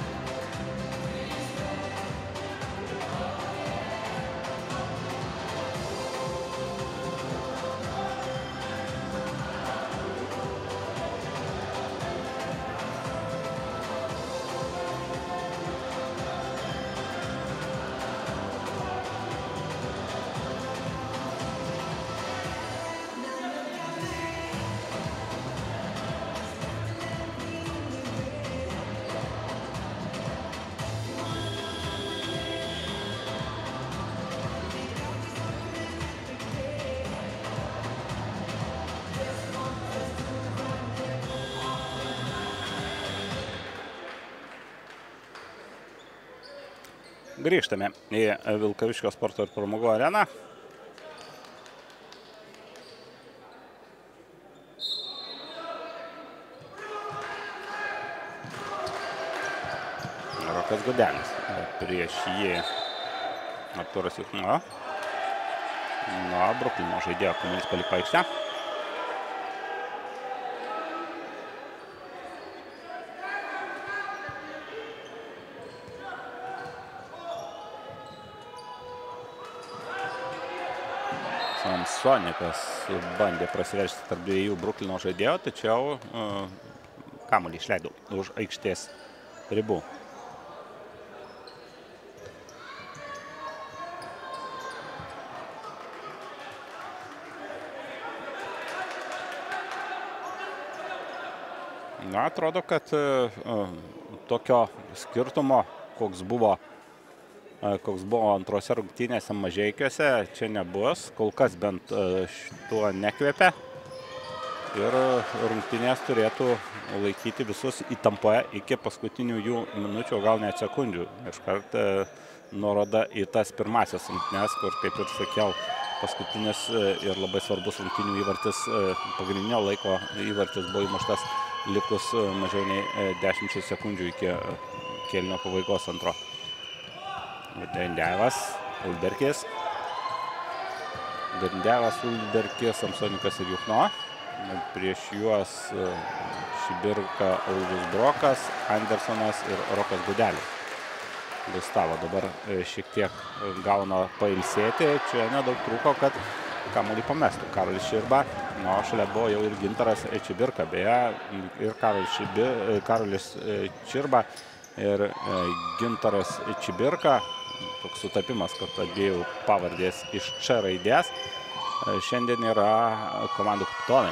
Grįžtame į Vilkaviškio sporto ir pramogų areną. Rokas Gudelis. Prieš jį Artūras Juchno. Nuo Bruklino žaidėjo kamuolys paliko aikštę. Samsonikas bandė prasiveržti tarp dviejų Bruklino žaidėjo, tačiau uh, kamuolį išleido už aikštės ribų. Na, atrodo, kad uh, tokio skirtumo, koks buvo koks buvo antrose rungtynėse Mažeikiuose, čia nebus. Kol kas bent šituo nekvepia. Ir rungtynės turėtų laikyti visus įtampoje iki paskutinių jų minučių, gal net sekundžių. Iškart nuoroda į tas pirmasias rungtynės, kur, kaip ir sakiau, paskutinis ir labai svarbus rungtynių įvartis, pagrindinio laiko įvartis buvo įmuštas likus mažiau nei dešimčiai sekundžių iki kėlinio pabaigos antro. Derindevas, Ulberkis. Derindevas, Ulberkis, Samsonikas ir Juchno. Prieš juos Šibirka, Ulvis Brokas, Andersonas ir Rokas Gudelis. Gustavo dabar šiek tiek gauna pailsėti. Čia nedaug trūko, kad kamuolį pamestų. Karolis Čirba, nu, šalia buvo jau ir Gintaras Čibirka. Beje, ir Karolis Čirba ir Gintaras Čibirka. Toks sutapimas, kad abiejų pavardės iš Č raidės. Šiandien yra komandų kapitonai.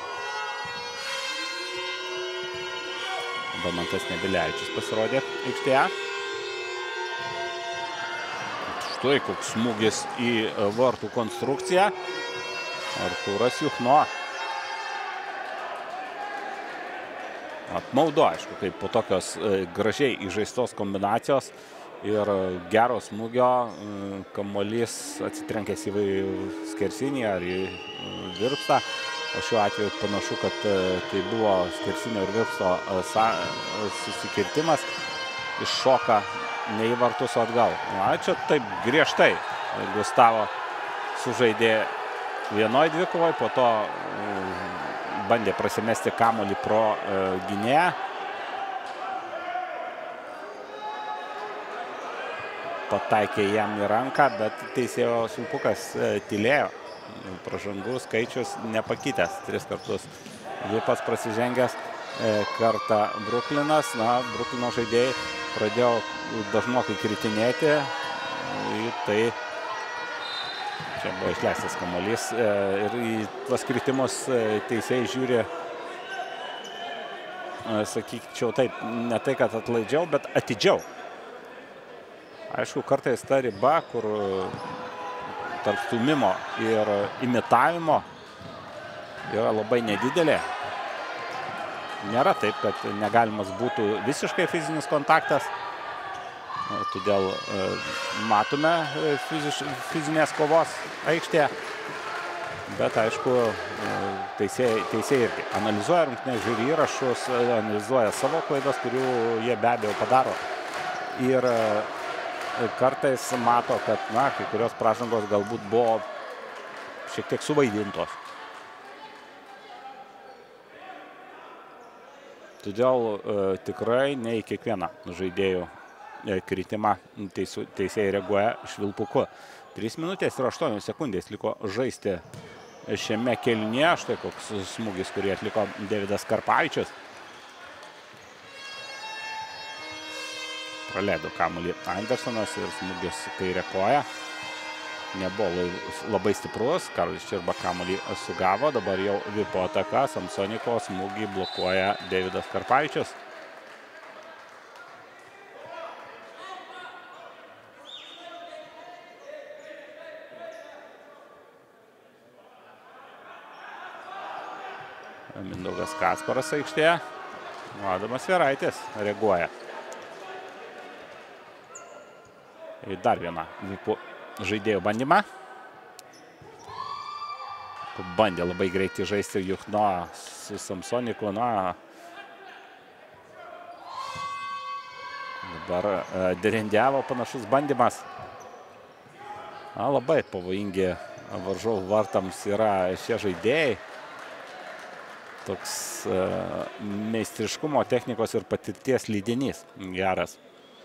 Domantas Nebilevičius pasirodė aikštėje. Štai koks smūgis į vartų konstrukciją. Artūras Juchno. Apmaudo, aišku, kaip po tokios gražiai įžaistos kombinacijos ir gero smūgio kamuolys atsitrenkęs į skersinį ar į virpstą. O šiuo atveju panašu, kad tai buvo skersinio ir virpsto susikirtimas. Iššoka ne į vartus atgal. Na, čia taip griežtai Gustavo sužaidė vienoj dvikovoj, po to bandė prasimesti kamuolį pro gynėją. Pataikė jam į ranką, bet teisėjo Sulpukas tylėjo. Pražangų skaičius nepakitęs tris kartus. Vipas prasižengęs kartą Bruklinas. Na, Bruklino žaidėjai pradėjo dažnokai kritinėti. Tai Čia buvo išleistas kamuolys ir į tuos kritimus teisėjai žiūri, sakyčiau taip, ne tai, kad atlaidžiau, bet atidžiau. Aišku, kartais ta riba, kur tarp stūmimo ir imitavimo yra labai nedidelė. Nėra taip, kad negalimas būtų visiškai fizinis kontaktas. Todėl matome fiziš, fizinės kovos aikštėje. Bet, aišku, teisėjai, teisėjai irgi analizuoja rungtynes, žiūri įrašus, analizuoja savo klaidas, kurių jie be abejo padaro. Ir kartais mato, kad na, kai kurios pražangos galbūt buvo šiek tiek suvaidintos. Todėl e, tikrai ne į kiekvieną žaidėjų e, kritimą teisų, teisėjai reaguoja švilpuku. trys minutės ir aštuonios sekundės liko žaisti šiame kėlinyje. Štai koks smūgis, kurį atliko Deividas Karpavičius. Praleido kamuolį Andersonas ir smūgis kairė koja. Nebuvo labai stiprus. Karolis Čirba kamuolį sugavo. Dabar jau vipo ataka. Samsoniko smūgį blokuoja Deividas Karpavičius. Mindaugas Kasparas aikštėje. Adamas Vieraitis reaguoja. Ir dar vieną vipo žaidėjų bandymą. Bandė labai greitai žaisti Juchno su Samsoniku. Na, dabar Derendiavo panašus bandymas. Na, labai pavojingi varžovų vartams yra šie žaidėjai. Toks uh, meistriškumo, technikos ir patirties lydinys geras.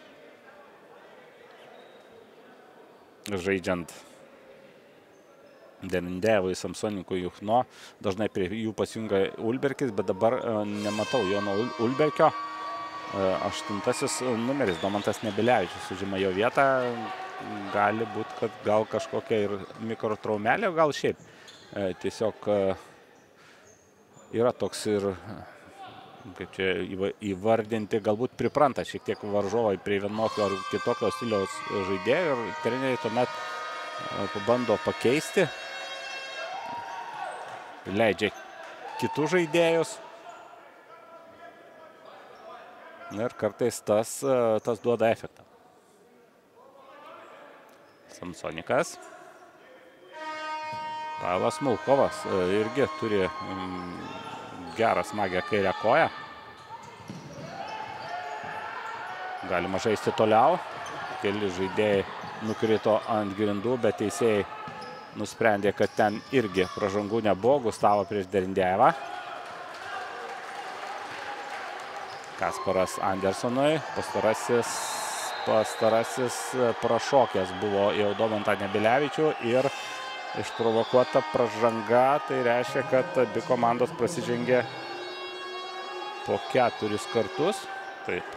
Žaidžiant Derendevui, Samsonikui, Juchno. Dažnai prie jų pasijunga Ulberkis, bet dabar uh, nematau Jono Ulberkio. Uh, aštuntasis numeris, Domantas Nebilevičius užima jo vietą. Gali būti, kad gal kažkokia ir mikrotraumelė, gal šiaip. Uh, tiesiog uh, yra toks ir, kaip čia įvardinti, galbūt pripranta šiek tiek varžovai prie vienokio ar kitokio stiliaus žaidėjų ir treneriai tuomet pabando pakeisti, leidžia kitus žaidėjus ir kartais tas, tas duoda efektą. Samsonikas. Pavelas Smulkovas irgi turi gerą smagę kairę koją. Galima žaisti toliau. Keli žaidėjai nukrito ant grindų, bet teisėjai nusprendė, kad ten irgi pražangų nebuvo. Gustavo prieš Derendevą. Kasparas Andersonui. Pastarasis, pastarasis prašokęs buvo jau Domantą Nebilevičių ir išprovokuota pražanga, tai reiškia, kad abi komandos prasižengė po keturis kartus. Taip.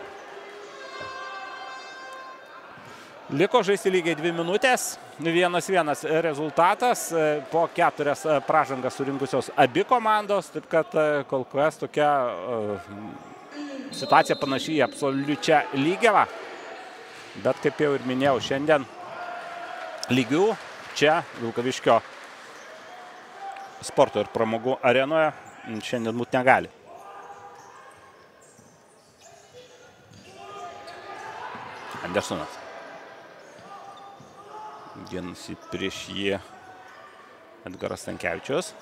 Liko žaisti lygiai dvi minutės, vienas vienas rezultatas, po keturias pražangas surinkusios abi komandos, taip kad kol kas tokia uh, situacija panaši į absoliučią lygiavą. Bet kaip jau ir minėjau, šiandien lygių čia Vilkaviškio sporto ir pramogų arenoje šiandien būti negali. Andersonas. Ginasi prieš jį Edgaras Stankevičius.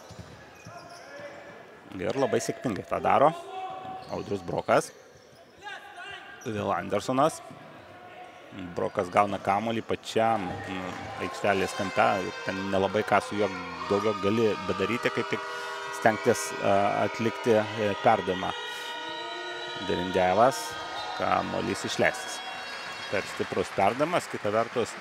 Ir labai sėkmingai tą daro. Audrius Brokas. Vėl Andersonas. Brokas gauna kamuolį pačiam aikštelės kampe. Ten nelabai ką su juo daugiau gali bedaryti, kaip tik stengtis atlikti perdavimą. Derendevas, kamuolys išleistas. Per stiprus perdavimas, kita vertus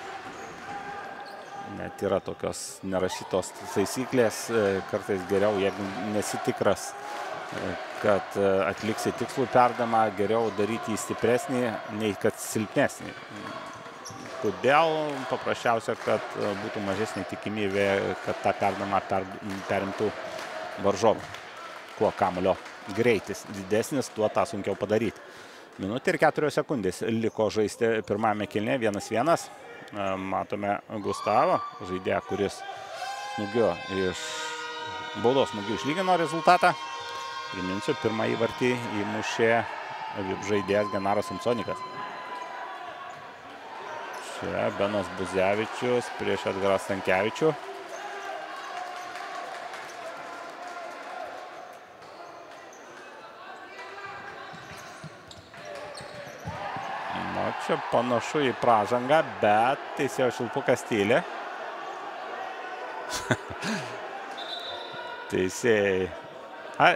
net yra tokios nerašytos taisyklės. Kartais geriau, jeigu nesitikras, kad atliksi tikslų perdavimą, geriau daryti jį stipresnį, nei kad silpnesnį. Kodėl? Paprasčiausia, kad būtų mažesnė tikimybė, kad tą perdavimą per, perimtų varžovą. Kuo kamuolio greitis didesnis, tuo tą sunkiau padaryti. Minutė ir keturios sekundės liko žaisti pirmame kėlinyje, vienas vienas. Matome Gustavą, žaidėją, kuris smūgio iš baudos smūgių išlygino rezultatą. Priminsiu, pirmą įvartį įmušė žaidėjas Genaras Samsonikas. Čia Benas Buzevičius prieš Edgarą Stankevičių. Na, čia panašu į pražangą, bet teisėjo švilpukas tyli. Teisėjai. Ai.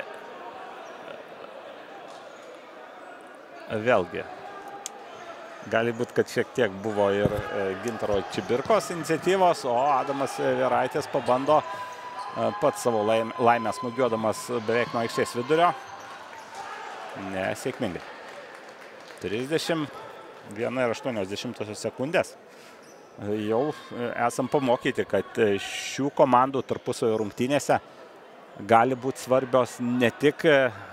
Vėlgi. Gali būti, kad šiek tiek buvo ir Gintaro Čibirkos iniciatyvos, o Adamas Vieraitis pabando pats savo laimę smūgiuodamas beveik nuo aikštės vidurio. Nesėkmingai. trisdešimt viena ir aštuonios dešimtosios sekundės. Jau esam pamokyti, kad šių komandų tarpusavio rungtynėse gali būti svarbios ne tik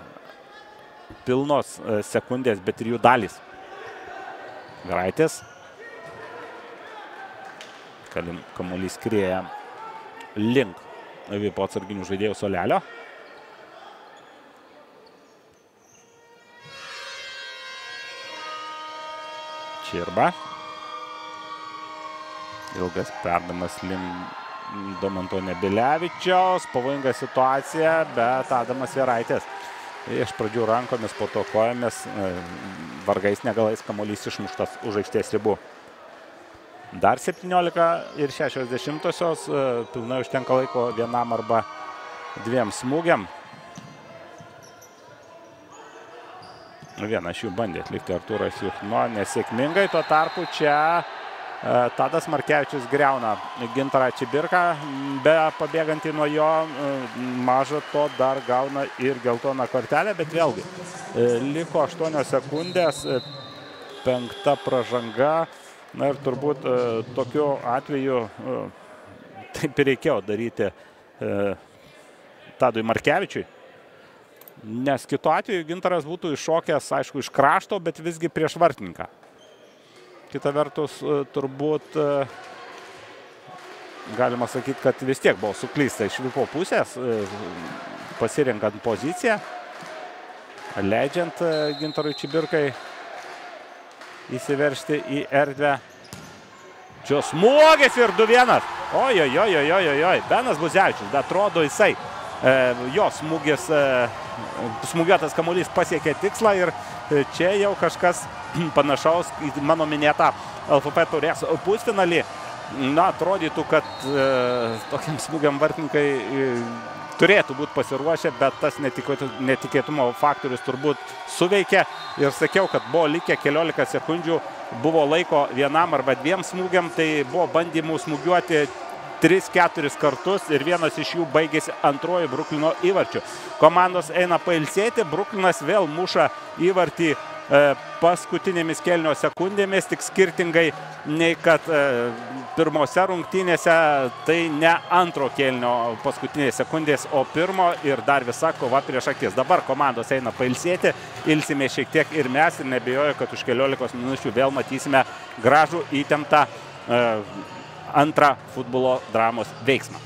pilnos sekundės, bet ir jų dalys. Vieraitis. Kamuolys skrieja link Vipo atsarginių žaidėjų suolelio. Čirba. Ilgas perdavimas link Domanto Nebilevičiaus. Pavojinga situacija, bet Adamas Vieraitis. Iš pradžių rankomis, po to kojomis, vargais negalais kamuolys išmuštas už aikštės ribų. Dar septyniolika ir šešios dešimtosios, pilnai užtenka laiko vienam arba dviem smūgiam. Vieną iš jų bandė atlikti Artūras Juchno nesėkmingai, tuo tarpu čia Tadas Markevičius griauna Gintarą Čibirką, be pabėgantį nuo jo, maža to dar gauna ir geltoną kortelę, bet vėlgi liko aštuonios sekundės, penkta pražanga, na ir turbūt tokiu atveju taip ir reikėjo daryti Tadui Markevičiui, nes kitu atveju Gintaras būtų iššokęs, aišku, iš krašto, bet visgi prieš vartininką. Kita vertus, turbūt galima sakyti, kad vis tiek buvo suklysta iš Vipo pusės, pasirinkant poziciją, leidžiant Gintarui Čibirkai įsiveržti į erdvę. Čia smūgis ir du vienas. Oi, oi, oi, oi, oi, oi. Benas Buzevičius, bet atrodo jisai, jo smūgis, smūgiuotas kamuolys pasiekė tikslą ir čia jau kažkas panašaus į mano minėtą L F P taurės pusfinalį. Na, atrodytų, kad e, tokiam smūgiam vartininkai e, turėtų būti pasiruošę, bet tas netikėtumo faktorius turbūt suveikė. Ir sakiau, kad buvo likę keliolika sekundžių, buvo laiko vienam arba dviem smūgiam, tai buvo bandymų smūgiuoti tris keturis kartus ir vienas iš jų baigėsi antroji Bruklino įvarčiu. Komandos eina pailsėti, Bruklinas vėl muša įvartį paskutinėmis kėlinio sekundėmis, tik skirtingai nei kad pirmose rungtynėse, tai ne antro kėlinio paskutinės sekundės, o pirmo ir dar visa kova prieš akis. Dabar komandos eina pailsėti, ilsime šiek tiek ir mes ir nebijoju, kad už keliolikos minučių vėl matysime gražų įtemptą antrą futbolo dramos veiksmą.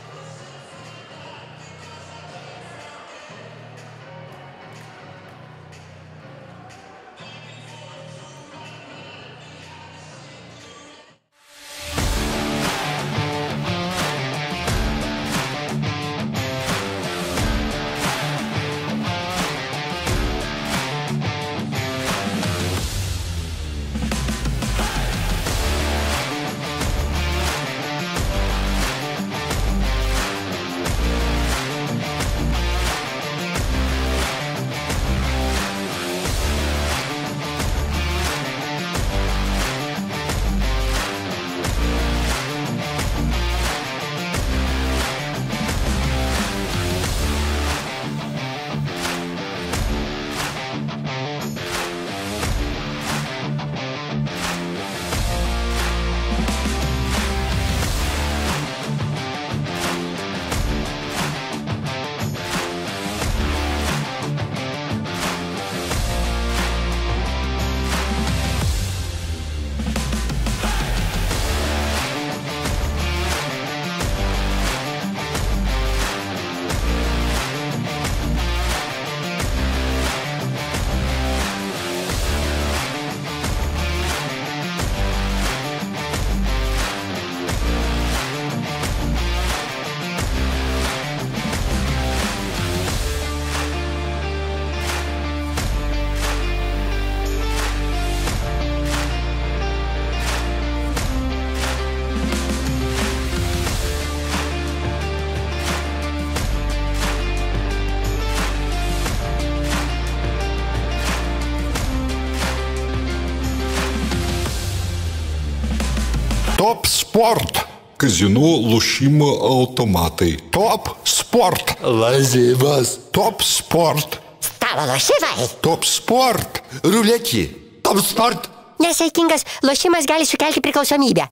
sport. Kazino lošimo automatai. Top sport. Lažybos. Top sport. Stalo lošimai. Top sport. Ruletė. Top sport. Nesaikingas lošimas gali sukelti priklausomybę.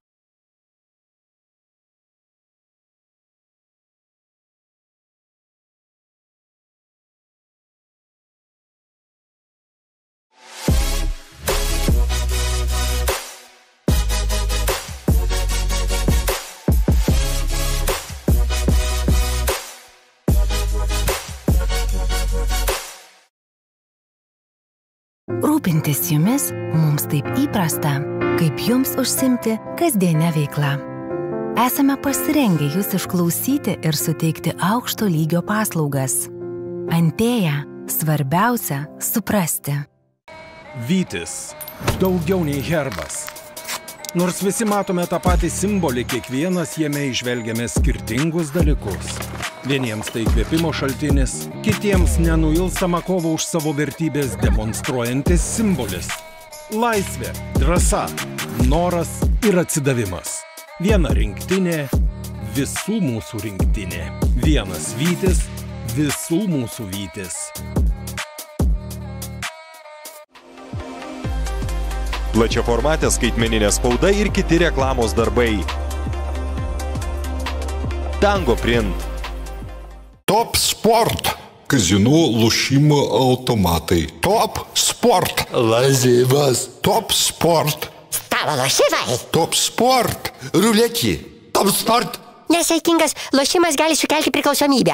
Rūpintis jumis mums taip įprasta, kaip jums užsimti kasdienę veiklą. Esame pasirengę jūs išklausyti ir suteikti aukšto lygio paslaugas. Antėja, svarbiausia suprasti. Vytis – daugiau nei herbas. Nors visi matome tą patį simbolį, kiekvienas jame įžvelgiame skirtingus dalykus. Vieniems tai įkvėpimo šaltinis, kitiems nenuilstama kova už savo vertybės demonstruojantis simbolis. Laisvė, drąsa, noras ir atsidavimas. Viena rinktinė, visų mūsų rinktinė. Vienas vytis, visų mūsų vytis. Plačiaformatė skaitmeninė spauda ir kiti reklamos darbai. Tango Print. Top sport. Kazino lošimo automatai. Top sport. Lažybos. Top sport. Stalo lošimai. Top sport. Ruletė. Top sport. Nesaikingas lošimas gali sukelti priklausomybę.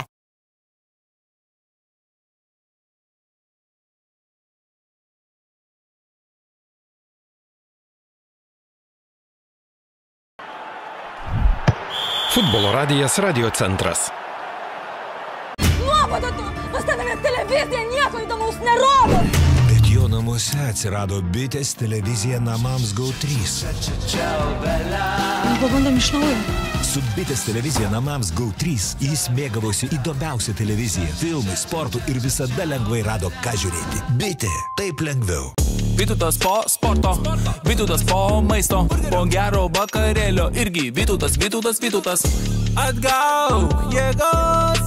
Futbolo radijas Radio centras. Nuobodu tu! Pas tave net televizija nieko įdomaus nerodo! Bet jo namuose atsirado bitės televizija namams Go trys. Pabandom iš naujo. Su bitės televizija namams Go trys jis mėgavosi įdomiausią televiziją, filmai, sportų ir visada lengvai rado ką žiūrėti. Bitė, taip lengviau. Vytautas po sporto, Vytautas po maisto, po gero vakarėlio irgi Vytautas, Vytautas, Vytautas. Atgauk jėgos!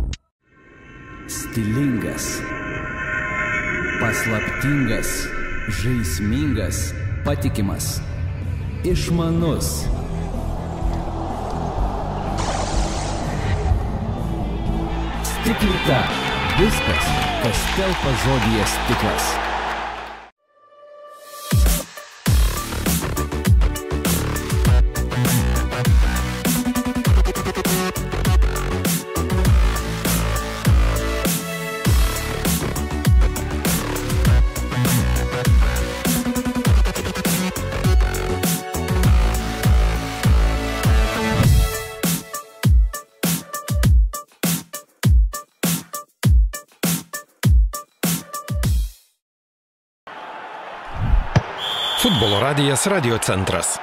Stilingas, paslaptingas, žaismingas, patikimas, išmanus. Stiklita. Viskas, kas telpa žodyje stiklas. Futbolo radijas Radio centras.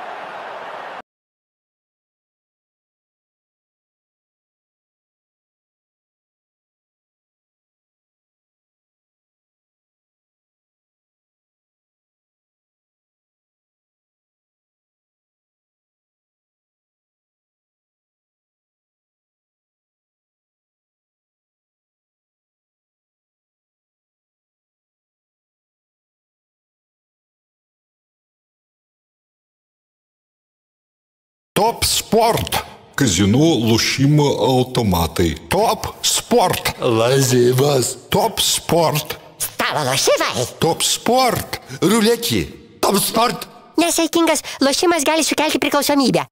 Top sport. Kazino lošimo automatai. Top sport. Lažybos. Top sport. Stalo lošimai. Top sport. Ruletė. Top sport. Nesaikingas lošimas gali sukelti priklausomybę.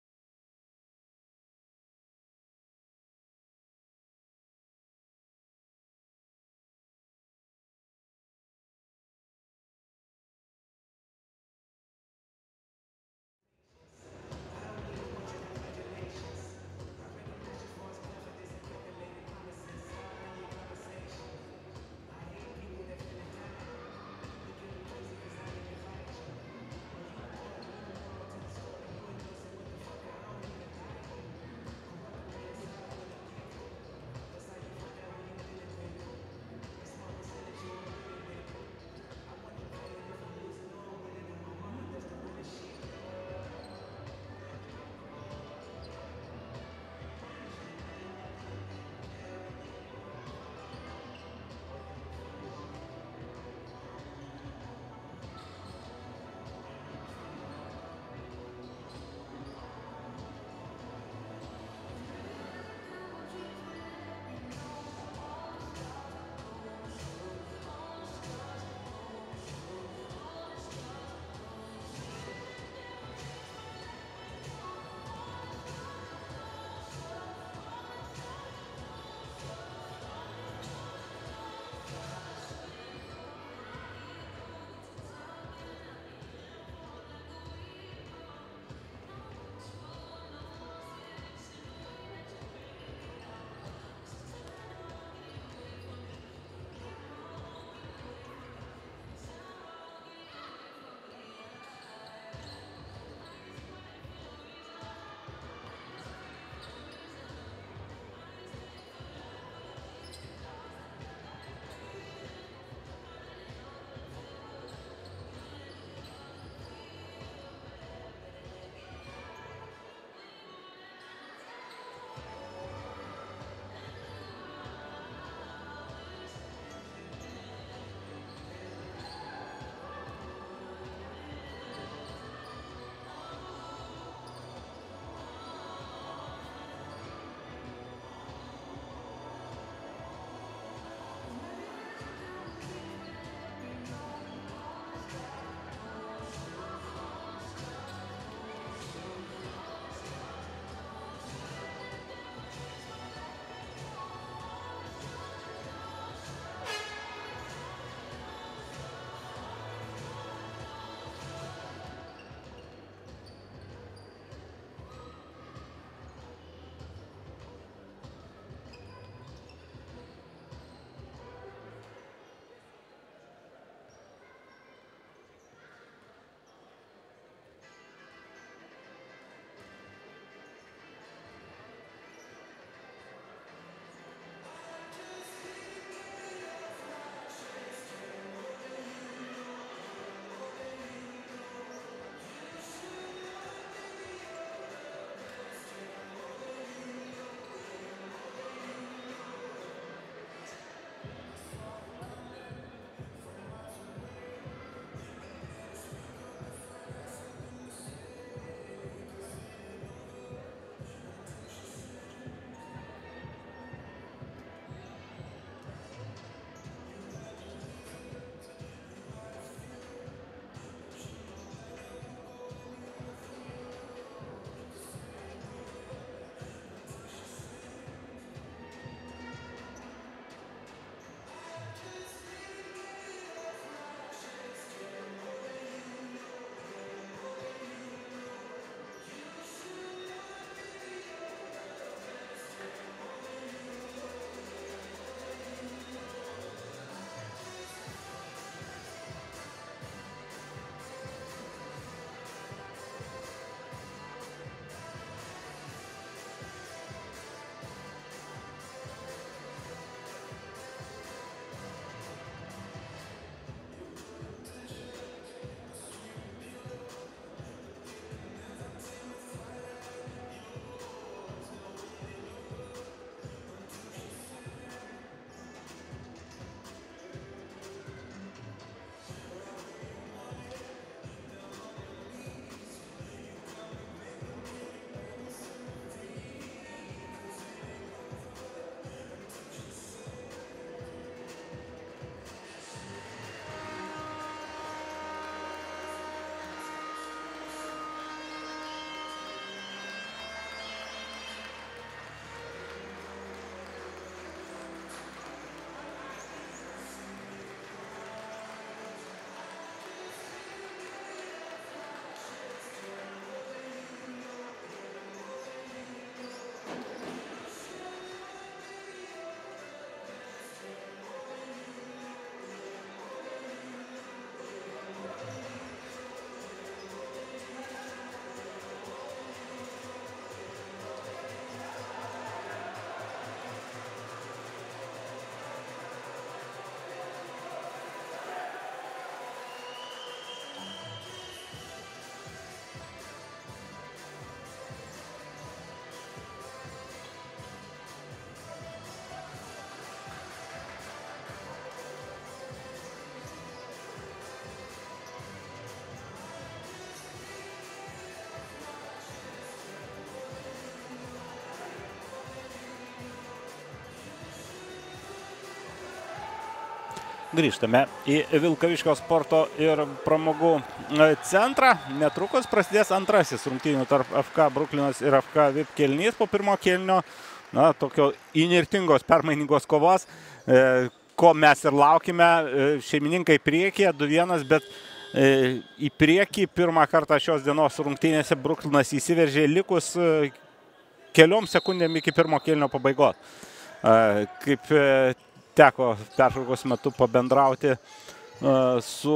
Grįžtame į Vilkaviškio sporto ir pramogų centrą. Netrukus prasidės antrasis rungtynių tarp F K Bruklinas ir F K V I P kėlinys po pirmo kėlinio. Na, tokio įnirtingos, permainingos kovos, e, ko mes ir laukime. E, šeimininkai priekyje du vienas, bet e, į priekį pirmą kartą šios dienos rungtynėse Bruklinas įsiveržė likus e, keliom sekundėm iki pirmo kėlinio pabaigos. E, kaip e, teko pertraukos metu pabendrauti uh, su...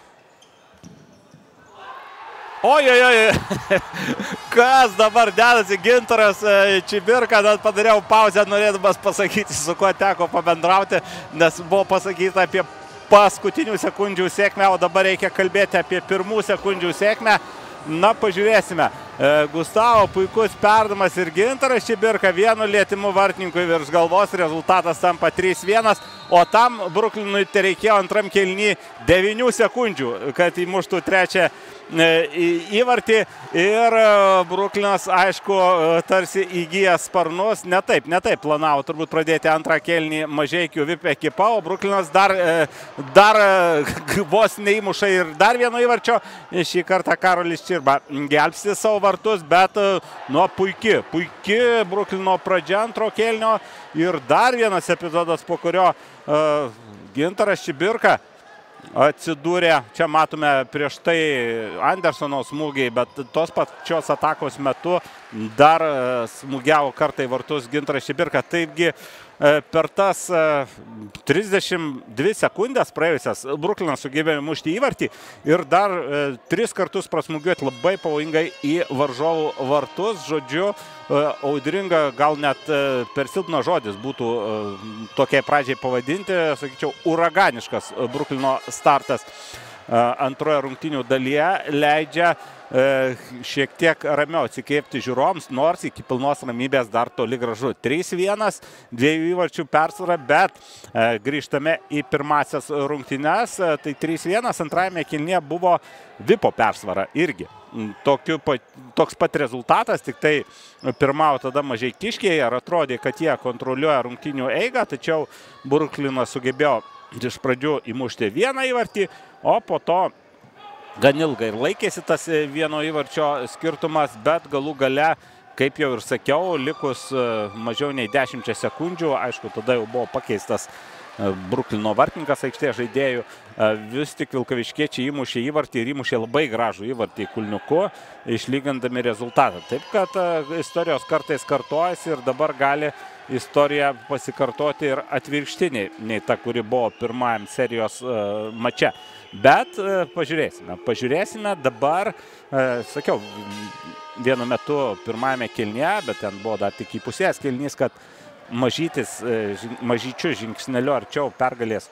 Oi, oi, oi, kas dabar dedasi Gintaras Čibirka, net padariau pauzę, norėdamas pasakyti, su kuo teko pabendrauti, nes buvo pasakyta apie paskutinių sekundžių sėkmę, o dabar reikia kalbėti apie pirmų sekundžių sėkmę. Na, pažiūrėsime. Gustavo puikus perdamas ir Gintaras Čibirka vienu lietimu vartininkui virš galvos, rezultatas tampa trys vienas, o tam Bruklinui tereikėjo antram kėliny devynių sekundžių, kad įmuštų trečią įvartį ir Bruklinas, aišku, tarsi įgyja sparnus. Ne taip, ne taip planavo turbūt pradėti antrą kėlinį Mažeikių V I P ekipa, o Bruklinas dar, dar vos neįmuša ir dar vieno įvarčio. Šį kartą Karolis Čirba gelbsti savo vartus, bet nu, puiki, puiki Bruklino pradžia antro kėlinio ir dar vienas epizodas, po kurio uh, Gintaras Čibirka atsidūrė, čia matome prieš tai Andersono smūgiai, bet tos pačios atakos metu dar smūgiavo kartą į vartus Gintaras Čibirka. Taigi per tas trisdešimt dvi sekundės praėjusias Bruklinas sugebėjo mušti įvartį ir dar tris kartus prasmūgiuoti labai pavojingai į varžovų vartus. Žodžiu, audringa, gal net per silpnas žodis būtų tokiai pradžiai pavadinti, sakyčiau, uraganiškas Bruklino startas antroje rungtynių dalyje leidžia šiek tiek ramiau atsikvėpti žiūrovams, nors iki pilnos ramybės dar toli gražu. trys vienas, dviejų įvarčių persvara, bet grįžtame į pirmasias rungtynes. Tai trys vienas antrajame kėlinyje buvo V I P-o persvara irgi. Tokiu, toks pat rezultatas, tik tai pirmavo tada Mažeikiškiai ir atrodė, kad jie kontroliuoja rungtynių eigą, tačiau Bruklinas sugebėjo iš pradžių įmušti vieną įvartį, o po to gan ilgai ir laikėsi tas vieno įvarčio skirtumas, bet galų gale, kaip jau ir sakiau, likus mažiau nei dešimčia sekundžių, aišku, tada jau buvo pakeistas Bruklino vartininkas aikštės žaidėjų, vis tik vilkaviškiečiai įmušė įvartį ir įmušė labai gražų įvartį kulniuku, išlygindami rezultatą. Taip, kad istorijos kartais kartojasi ir dabar gali istorija pasikartoti ir atvirkštiniai, nei ta, kuri buvo pirmajam serijos mače. Bet pažiūrėsime, pažiūrėsime dabar, sakiau, vienu metu pirmajame kėlinyje, bet ten buvo dar tik įpusėjęs kėlinys, kad mažytis, mažyčių žingsneliu arčiau pergalės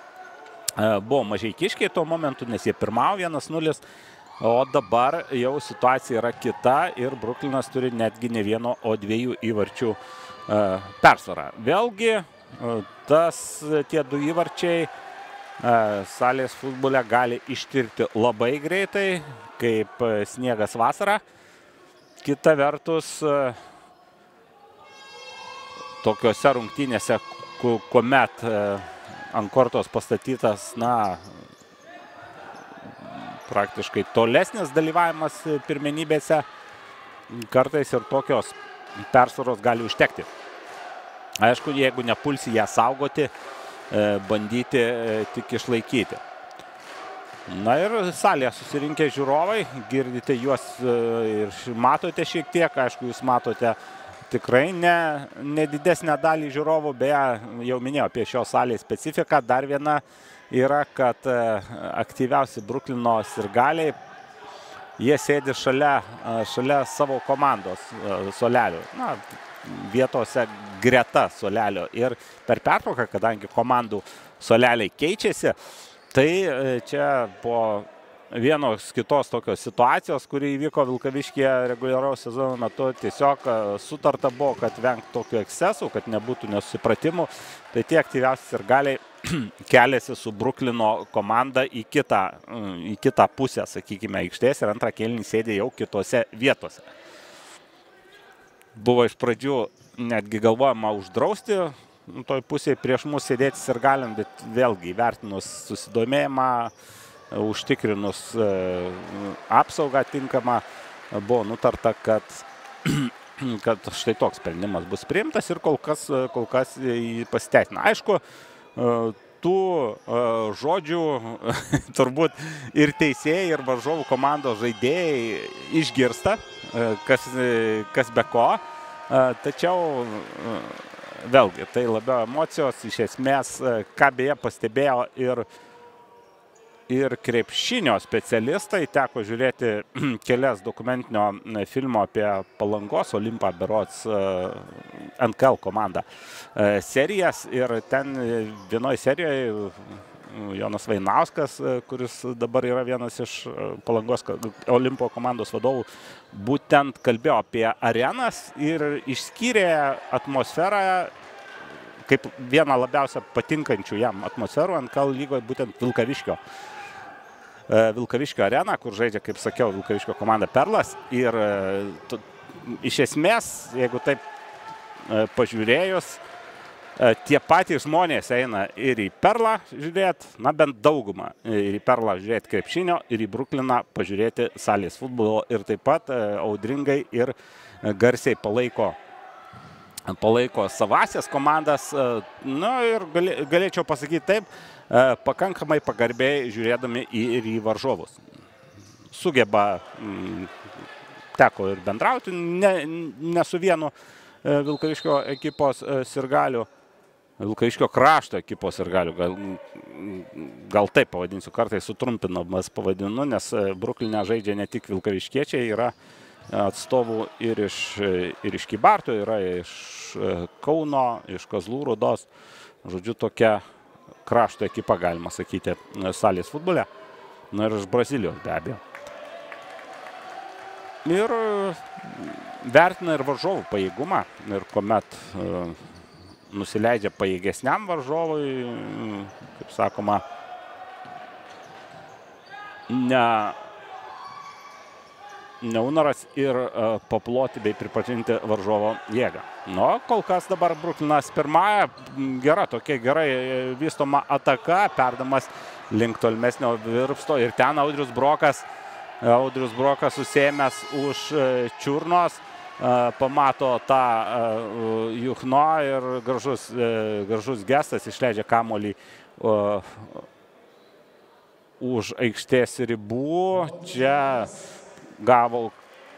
buvo Mažeikiškiai tuo momentu, nes jie pirmavo vienas nulis, o dabar jau situacija yra kita ir Bruklinas turi netgi ne vieno, o dviejų įvarčių persvarą. Vėlgi, tas tie du įvarčiai salės futbole gali ištirti labai greitai, kaip sniegas vasarą. Kita vertus, tokiuose rungtynėse, kuomet ant kortos pastatytas, na, praktiškai tolesnis dalyvavimas pirmenybėse, kartais ir tokios persvaros gali užtekti. Aišku, jeigu nepulsi ją saugoti, bandyti tik išlaikyti. Na ir salėje susirinkę žiūrovai, girdite juos ir matote šiek tiek, aišku, jūs matote tikrai ne, ne didesnę dalį žiūrovų, beje, jau minėjau apie šios salės specifiką. Dar viena yra, kad aktyviausi Bruklino sirgaliai, jie sėdi šalia, šalia savo komandos suolelio, na, vietose greta suolelio. Ir per pertrauką, kadangi komandų suoleliai keičiasi, tai čia po vienos kitos tokios situacijos, kuri įvyko Vilkaviškyje reguliaraus sezono metu, tiesiog sutarta buvo, kad vengt tokių ekscesų, kad nebūtų nesusipratimų. Tai tie aktyviausi sirgaliai keliasi su Bruklino komanda į kitą, į kitą pusę, sakykime, aikštės ir antrą kėlinį sėdė jau kitose vietose. Buvo iš pradžių netgi galvojama uždrausti toj pusėje prieš mus sėdėtis ir galim, bet vėlgi įvertinus susidomėjimą, užtikrinus apsaugą tinkamą, buvo nutarta, kad, kad štai toks sprendimas bus priimtas ir kol kas, kol kas jį pasiteisina. Aišku, tų žodžių turbūt ir teisėjai, ir varžovų komandos žaidėjai išgirsta, kas, kas be ko. Tačiau vėlgi, tai labiau emocijos, iš esmės, ką beje pastebėjo ir, ir krepšinio specialistai, teko žiūrėti kelias dokumentinio filmo apie Palangos Olimpą berods N K L komandą serijas ir ten vienoje serijoje Jonas Vainauskas, kuris dabar yra vienas iš Palangos Olimpo komandos vadovų, būtent kalbėjo apie arenas ir išskyrė atmosferą kaip vieną labiausia patinkančių jam atmosferų N K L lygoje, būtent Vilkaviškio. Vilkaviškio areną, kur žaidžia, kaip sakiau, Vilkaviškio komanda Perlas. Ir tu, iš esmės, jeigu taip pažiūrėjus, tie patys žmonės eina ir į Perlą žiūrėti, na bent daugumą, ir į Perlą žiūrėti krepšinio, ir į Brukliną pažiūrėti salės futbolo ir taip pat audringai ir garsiai palaiko, palaiko savasias komandas. Na ir galėčiau pasakyti taip, pakankamai pagarbiai žiūrėdami ir į varžovus. Sugeba, teko ir bendrauti, ne, ne su vienu Vilkaviškio ekipos sirgaliu, Vilkaviškio krašto ekipos sirgaliu, gal, gal taip pavadinsiu, kartais sutrumpinamas pavadinu, nes Brukline žaidžia ne tik vilkaviškiečiai, yra atstovų ir iš, ir iš Kybartų, yra iš Kauno, iš Kazlų Rūdos, žodžiu, tokia krašto ekipa, galima sakyti, salės futbole, na ir iš Brazilijos be abejo. Ir vertina ir varžovų pajėgumą, ir kuomet nusileidžia pajėgesniam varžovui, kaip sakoma, ne, neunoras ir paploti bei pripažinti varžovo jėgą. Nu, kol kas dabar Bruklinas pirmąją, gera, tokia gerai vystoma ataka, perdamas link tolimesnio virpsto ir ten Audrius Brokas, Audrius Brokas susėmęs už čiurnos, pamato tą Juchno ir gražus, gražus gestas, išleidžia kamuolį už aikštės ribų. Čia gavo,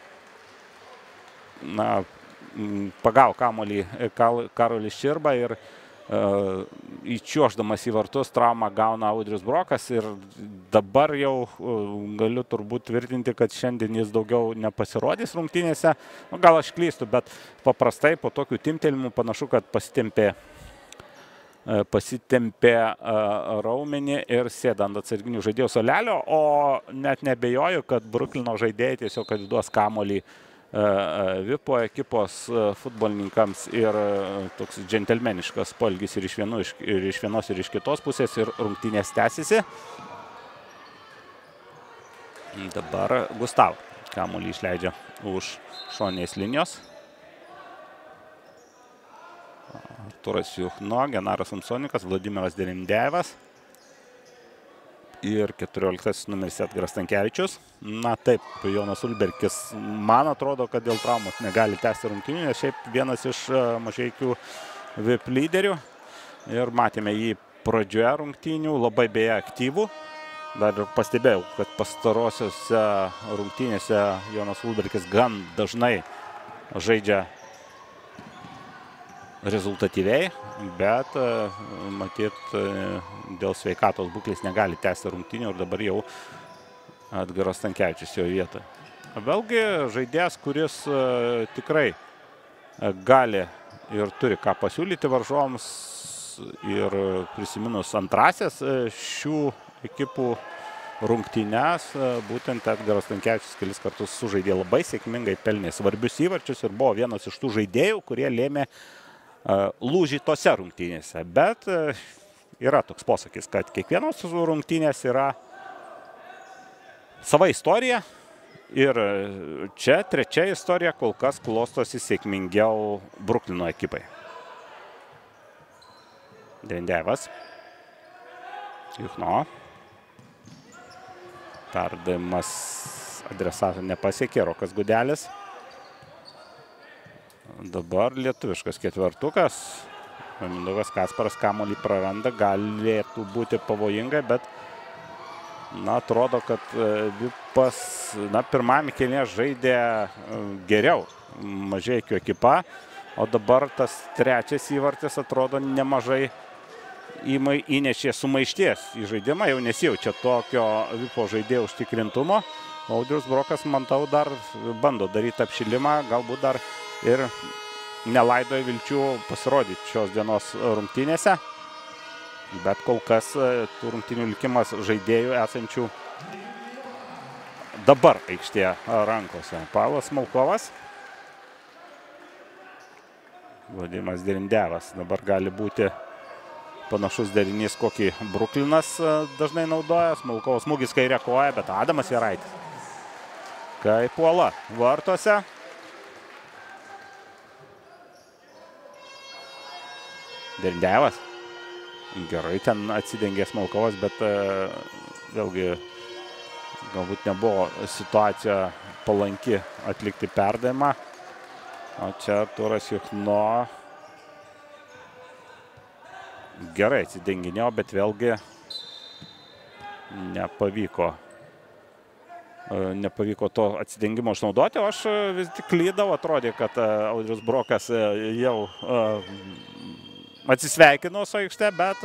na, pagavo kamuolį Karolis Širba ir uh, įčiuoždamas į vartus traumą gauna Audrius Brokas ir dabar jau uh, galiu turbūt tvirtinti, kad šiandien jis daugiau nepasirodys rungtynėse. Nu, gal aš klystu, bet paprastai po tokių timtelimų panašu, kad pasitempė, uh, pasitempė uh, raumenį ir sėda ant atsarginių žaidėjų suolelio, o net nebejoju, kad Bruklino žaidėjai tiesiog atiduos kamuolį Vipo ekipos futbolininkams ir toks džentelmeniškas poelgis ir iš, vienu, ir iš vienos ir iš kitos pusės ir rungtynės tęsiasi. Dabar Gustav kamuolį išleidžia už šoninės linijos. Arturas Juchno, Genaras Samsonikas, Vladimiras Derimdejevas ir keturioliktasis numeris Edgaras Stankevičius. Na taip, Jonas Ulberkis, man atrodo, kad dėl traumos negali tęsti rungtynių, nes šiaip vienas iš Mažeikių V I P lyderių. Ir matėme jį pradžioje rungtynių, labai beje aktyvų. Dar ir pastebėjau, kad pastarosiose rungtynėse Jonas Ulberkis gan dažnai žaidžia rezultatyviai, bet matyt dėl sveikatos būklės negali tęsti rungtynių ir dabar jau Edgaras Stankevičius jo vietoje. Vėlgi žaidėjas, kuris tikrai gali ir turi ką pasiūlyti varžovams ir prisiminus antrasias šių ekipų rungtynes, būtent Edgaras Stankevičius kelis kartus sužaidė labai sėkmingai, pelnė svarbius įvarčius ir buvo vienas iš tų žaidėjų, kurie lėmė lūžį tose rungtynėse. Bet yra toks posakis, kad kiekvienos rungtynės yra sava istorija ir čia trečia istorija kol kas klostosi sėkmingiau Bruklino ekipai. Derindėvas. Juchno. Perdavimas adresato nepasiekė, Rokas Gudelis. Dabar lietuviškas ketvirtukas. Mindaugas Kasparas kamuolį praranda, galėtų būti pavojingai, bet na, atrodo, kad Vipas, na, pirmame kėlinyje žaidė geriau Mažeikių ekipa, o dabar tas trečias įvartis atrodo nemažai įnešė sumaišties į žaidimą, jau nesijaučia tokio Vipo žaidėjo užtikrintumo. Audrius Brokas, mantau, dar bando daryti apšilimą, galbūt dar ir nelaidoja vilčių pasirodyti šios dienos rungtynėse. Bet kol kas tų rungtynių likimas žaidėjų esančių dabar aikštėje rankose. Pavlas Malkovas. Vladimiras Derindėvas. Dabar gali būti panašus derinys, kokį Bruklinas dažnai naudoja. Malkovas smūgis kairė koja, bet Adamas Jeraitis. Kai puola vartuose. Derindėvas. Gerai ten atsidengė Malkovas, bet vėlgi galbūt nebuvo situacija palanki atlikti perdavimą. O čia Artūras Juchno gerai atsidenginėjo, bet vėlgi nepavyko. Nepavyko to atsidengimo išnaudoti, o aš vis tik klydau, atrodė, kad Audrius Brokas jau atsisveikino su aikšte, bet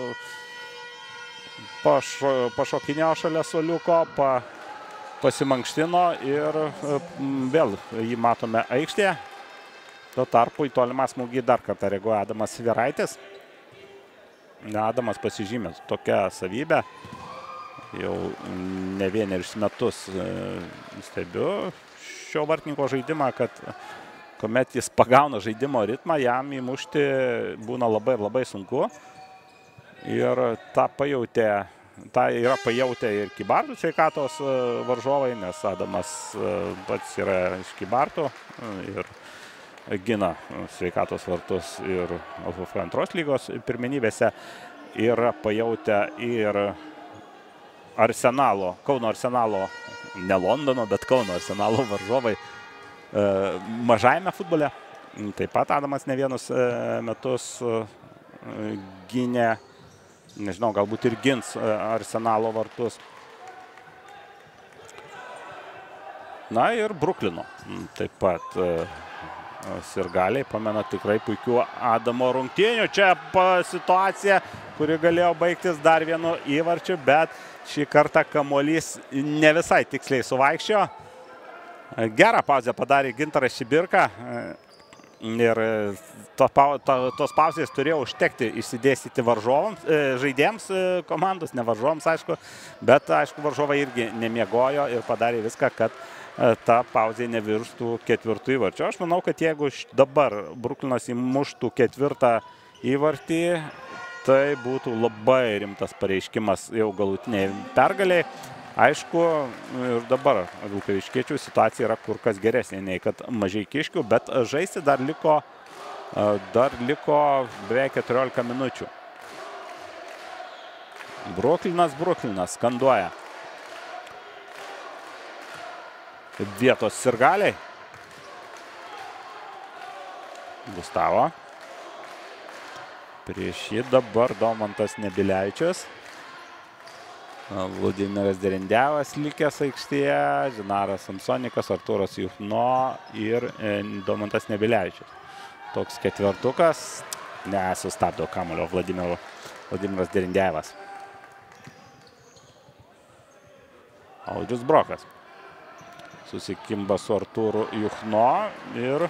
pašokinėjo šalia suoliuko, pasimankštino ir vėl jį matome aikštėje. Tuo tarpu į tolimą smūgį dar kartą reaguoja Adamas Jeraitis. Adamas pasižymė tokią savybę. Jau ne vienerius metus stebiu šio vartininko žaidimą, kad kuomet jis pagauna žaidimo ritmą, jam įmušti būna labai labai sunku. Ir tą pajautė, tą yra pajautę ir Kybartų sveikatos varžovai, nes Adamas pats yra iš Kybartų ir gina sveikatos vartus ir L F F antros lygos pirmenybėse. Yra pajautę ir Arsenalo, Kauno Arsenalo, ne Londono, bet Kauno Arsenalo varžovai mažajame futbole. Taip pat Adamas ne vienus metus gynė, nežinau, galbūt ir gins Arsenalo vartus. Na ir Bruklino taip pat sirgaliai, pamena tikrai puikių Adamo rungtynių. Čia situacija, kuri galėjo baigtis dar vienu įvarčiu, bet šį kartą kamuolys ne visai tiksliai suvaikščiojo. Gerą pauzę padarė Gintaras Šibirka ir tos pauzės turėjo užtekti išsidėstyti varžovams, žaidėjams komandos, ne varžovams, aišku, bet, aišku, varžovai irgi nemiegojo ir padarė viską, kad ta pauzė nevirstų ketvirtų įvarčių. Aš manau, kad jeigu dabar Bruklinas įmuštų ketvirtą įvartį, tai būtų labai rimtas pareiškimas jau galutiniai pergaliai. Aišku, ir dabar vilkaviškiečių situacija yra kur kas geresnė nei kad mažeikiškių, bet žaisti dar liko, dar liko beveik keturiolika minučių. Bruklinas, Bruklinas skanduoja. Vietos sirgaliai. Gustavo. Prieš jį dabar Domantas Nebilevičius. Vladimiras Derindėvas likęs aikštėje, Žinaras Samsonikas, Artūras Juchno ir Domantas Nebilevičius. Toks ketvirtukas. Nesustabdo kamuolio Vladimiras Derindėvas. Audrius Brokas susikimba su Artūru Juchno ir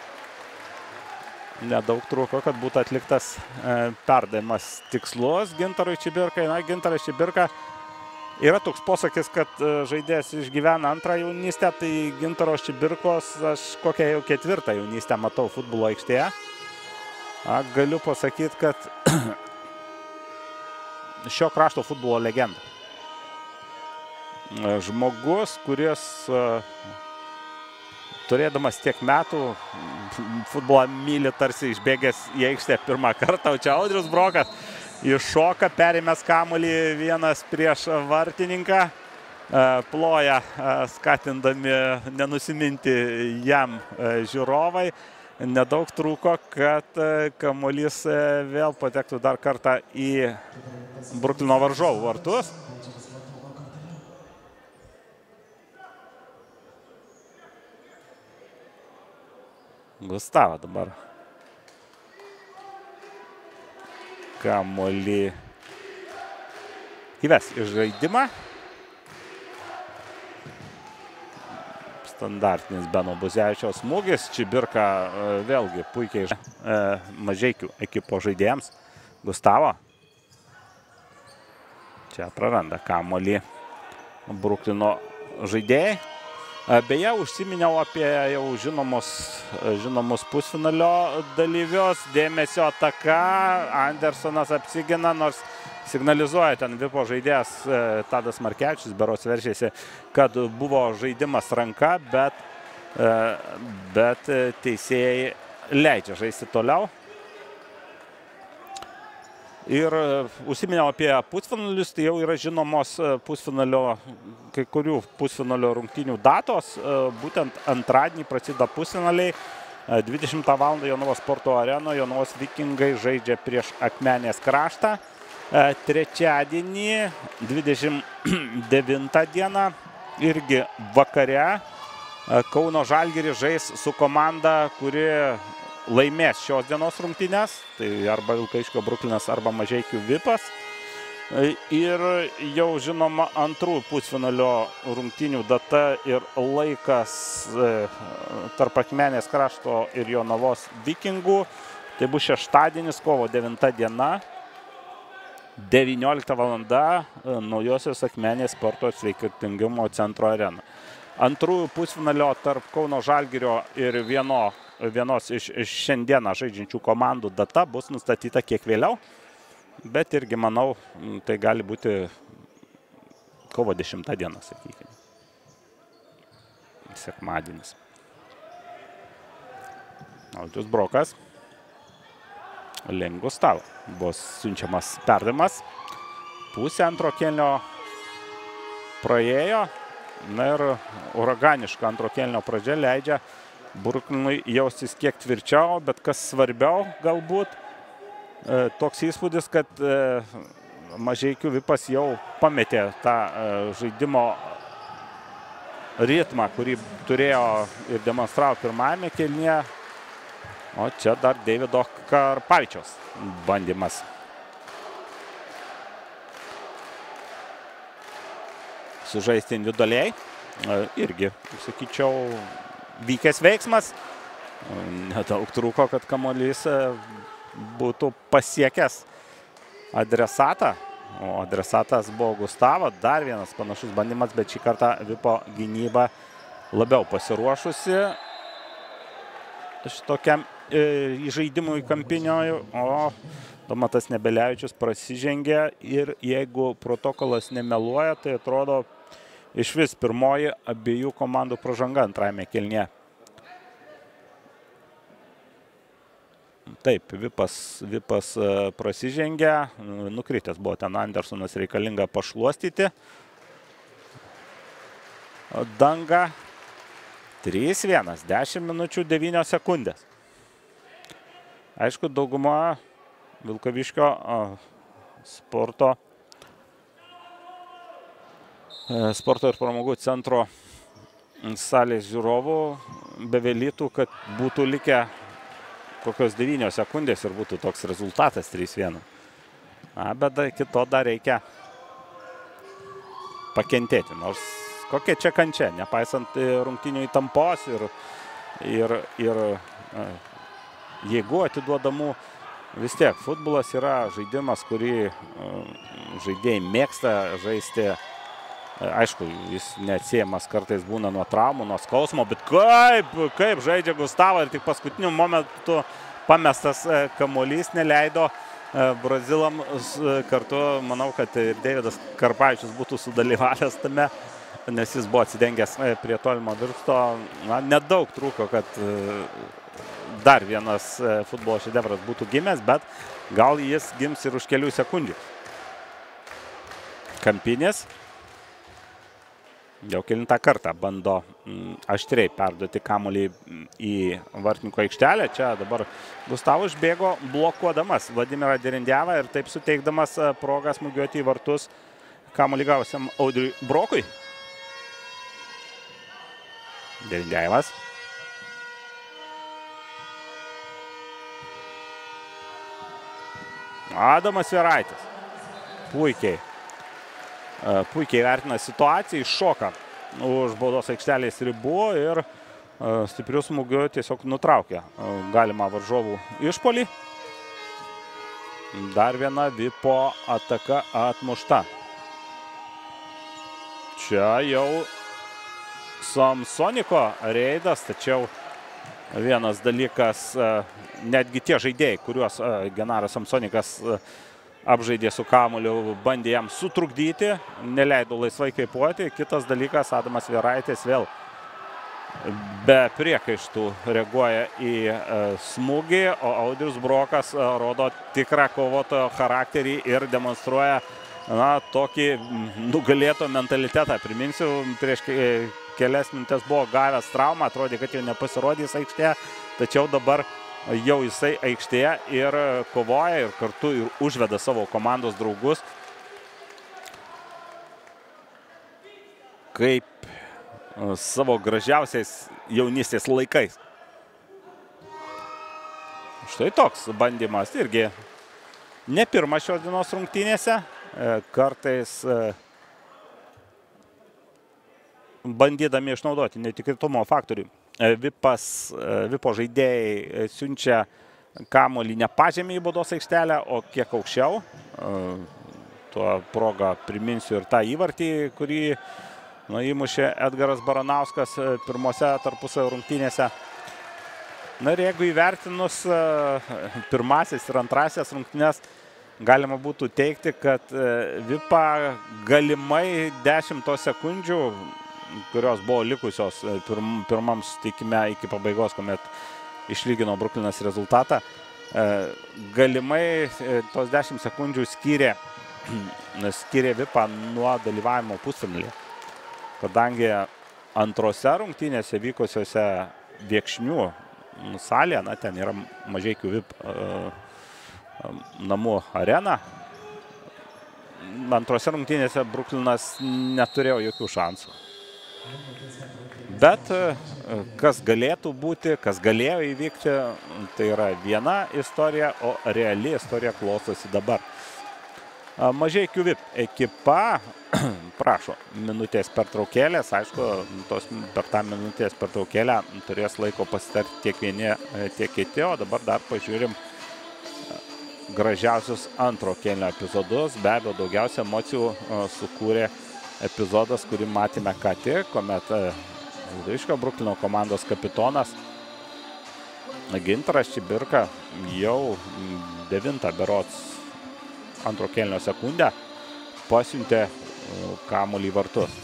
nedaug trūko, kad būtų atliktas perdavimas tikslus Gintarui Čibirkai. Na, Gintaras Čibirka yra toks posakis, kad žaidėjas išgyvena antrą jaunystę, tai Gintaro Čibirkos aš kokią jau ketvirtą jaunystę matau futbolo aikštėje. Galiu pasakyti, kad šio krašto futbolo legenda. Žmogus, kuris turėdamas tiek metų, futbolą myli tarsi išbėgęs į aikštę pirmą kartą, o čia Audrius Brokas iššoka, perėmęs kamuolį vienas prieš vartininką, ploja, skatindami nenusiminti jam žiūrovai. Nedaug trūko, kad kamuolys vėl patektų dar kartą į Bruklino varžovų vartus. Gustavo dabar kamuolį įves į žaidimą. Standartinis Beno Buzevičiaus smūgis. Čibirka vėlgi puikiai Mažeikių ekipo žaidėjams. Gustavo. Čia praranda kamuolį Bruklino žaidėjai. Beje, užsiminiau apie jau žinomus, žinomus pusfinalio dalyvius. Dėmesio ataka. Andersonas apsigina, nors signalizuoja ten Vipo žaidėjas Tadas Markevičius, berods veržėsi, kad buvo žaidimas ranka, bet, bet teisėjai leidžia žaisti toliau. Ir užsiminiau apie pusfinalius, tai jau yra žinomos pusfinalio, kai kurių pusfinalio rungtynių datos. Būtent antradienį prasideda pusfinaliai. dvidešimtą valandą Jonavos sporto arenoje Jonavos Vikingai žaidžia prieš Akmenės kraštą. Trečiadienį, dvidešimt devintą dieną, irgi vakare, Kauno Žalgiris žais su komanda, kuri laimės šios dienos rungtynes. Tai arba Vilkaviškio Bruklinas, arba Mažeikių Vipas. Ir jau žinoma antrų pusfinalio rungtynių data ir laikas tarp Akmenės krašto ir Jonavos Vikingų. Tai bus šeštadienis, kovo devinta diena. devyniolikta valanda naujosios Akmenės sporto sveikatingumo centro arena. Antrųjų pusfinalio tarp Kauno Žalgirio ir vieno, vienos iš, iš šiandieną žaidžiančių komandų data bus nustatyta kiek vėliau, bet irgi manau, tai gali būti kovo dešimta diena, sakykime. Sekmadienis. Audrius Brokas. Link Gustavo. Buvo siunčiamas perdavimas. Pusė antro kėlinio praėjo. Na ir uraganiška antro kėlinio pradžia leidžia Bruklinui jaustis kiek tvirčiau, bet kas svarbiau galbūt, toks įspūdis, kad Mažeikių Vipas jau pametė tą žaidimo ritmą, kurį turėjo ir demonstravo pirmajame kėlinyje. O čia dar Deivido Karpavičiaus bandymas. Sužaisti individualiai. Irgi, sakyčiau, vykęs veiksmas. Nedaug trūko, kad kamuolys būtų pasiekęs adresatą. O adresatas buvo Gustavo. Dar vienas panašus bandymas, bet šį kartą Vipo gynyba labiau pasiruošusi šitokiam žaidimui kampinio, o Domantas Nebelevičius prasižengė ir jeigu protokolas nemeluoja, tai atrodo iš vis pirmoji abiejų komandų pražanga antrajame kėlinyje. Taip, Vipas, Vipas prasižengė, nukritęs buvo ten Andersonas, reikalinga pašluostyti dangą. trys vienas, dešimt minučių devynios sekundės. Aišku, dauguma Vilkaviškio sporto, sporto ir pramogų centro salės žiūrovų bevelytų, kad būtų likę kokios devynios sekundės ir būtų toks rezultatas trys vienas. Na, bet kito dar reikia pakentėti, nors kokia čia kančia, nepaisant rungtynių įtampos ir, ir, ir jėgų atiduodamų. Vis tiek, futbolas yra žaidimas, kurį žaidėjai mėgsta žaisti. Aišku, jis neatsiejamas kartais būna nuo traumų, nuo skausmo, bet kaip, kaip žaidžia Gustavo ir tik paskutiniu momentu pamestas kamuolys neleido Brazilam kartu. Manau, kad ir Deividas Karpavičius būtų sudalyvavęs tame nes jis buvo atsidengęs prie tolimo virsto. Na, nedaug trūko, kad dar vienas futbolo šedevras būtų gimęs, bet gal jis gims ir už kelių sekundžių. Kampinis jau kelintą kartą bando aštriai perduoti kamuolį į vartininko aikštelę. Čia dabar Gustavas išbėgo blokuodamas Vladimirą Derindjevą ir taip suteikdamas progą smūgiuoti į vartus kamuolį gavusiam Audriui Brokui. Derindjevas. Adamas Vieraitis. Puikiai. Puikiai vertina situaciją, iššoka už baudos aikštelės ribų ir stiprių smūgių tiesiog nutraukia galimą varžovų išpolį. Dar viena Vipo ataka atmušta. Čia jau Samsoniko reidas, tačiau vienas dalykas, netgi tie žaidėjai, kuriuos Genaras Samsonikas apžaidė su kamuoliu, bandė jam sutrukdyti, neleido laisvai kaipuoti. Kitas dalykas, Adamas Vieraitis vėl be priekaištų reaguoja į smūgį, o Audrius Brokas rodo tikrą kovotojo charakterį ir demonstruoja na, tokį nugalėto mentalitetą. Priminsiu, prieš kelias minutės buvo gavęs traumą, atrodė, kad jau nepasirodys aikštėje, tačiau dabar jau jisai aikštėje ir kovoja ir kartu ir užveda savo komandos draugus. Kaip savo gražiausiais jaunystės laikais. Štai toks bandymas irgi ne pirmas šios dienos rungtynėse. Kartais bandydami išnaudoti netikėtumo faktorių. Vipas, Vipo žaidėjai siunčia kamuolį ne pažemį į baudos aikštelę, o kiek aukščiau. Tuo progą priminsiu ir tą įvartį, kurį nu, įmušė Edgaras Baranauskas pirmose tarpusavio rungtynėse. Na ir jeigu įvertinus pirmasis ir antrasis rungtynės, galima būtų teigti, kad Vipa galimai dešimtos sekundžių, kurios buvo likusios pirm, pirmam susitikime iki pabaigos, kuomet išlygino Bruklinas rezultatą. Galimai tos dešimt sekundžių skyrė, skyrė Vipą nuo dalyvavimo pusfinalyje. Kadangi antrose rungtynėse vykusiose Viekšnių salėje, na ten yra Mažeikių Vip namų arena, antrose rungtynėse Bruklinas neturėjo jokių šansų. Bet kas galėtų būti, kas galėjo įvykti, tai yra viena istorija, o reali istorija klostosi dabar. Mažeikių Vip ekipa prašo minutės pertraukėlės. Aišku, tos, per tą minutės pertraukėlę turės laiko pasitarti tiek vieni, tiek kiti, o dabar dar pažiūrim gražiausius antro kėlinio epizodus. Be abejo, daugiausia emocijų sukūrė epizodas, kurį matėme ką tik, kuomet Vilkaviškio Bruklino komandos kapitonas Gintaras Čibirka jau devintą berods antro kėlinio sekundę pasiuntė kamuolį į vartus.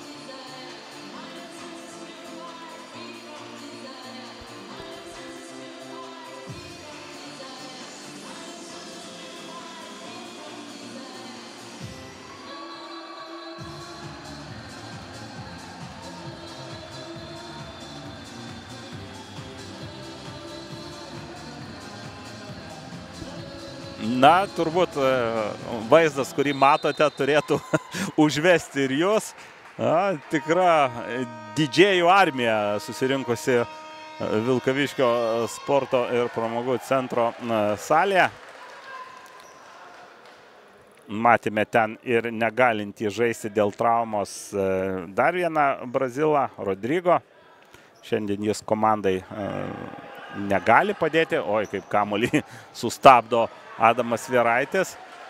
Na, turbūt vaizdas, kurį matote, turėtų užvesti ir jūs. Na, tikra didžėjų armija susirinkusi Vilkaviškio sporto ir pramogų centro salėje. Matėme ten ir negalintį žaisti dėl traumos dar vieną brazilą, Rodrigo. Šiandien jis komandai negali padėti. Oi, kaip kamuolį sustabdo Adamas Vieraitis,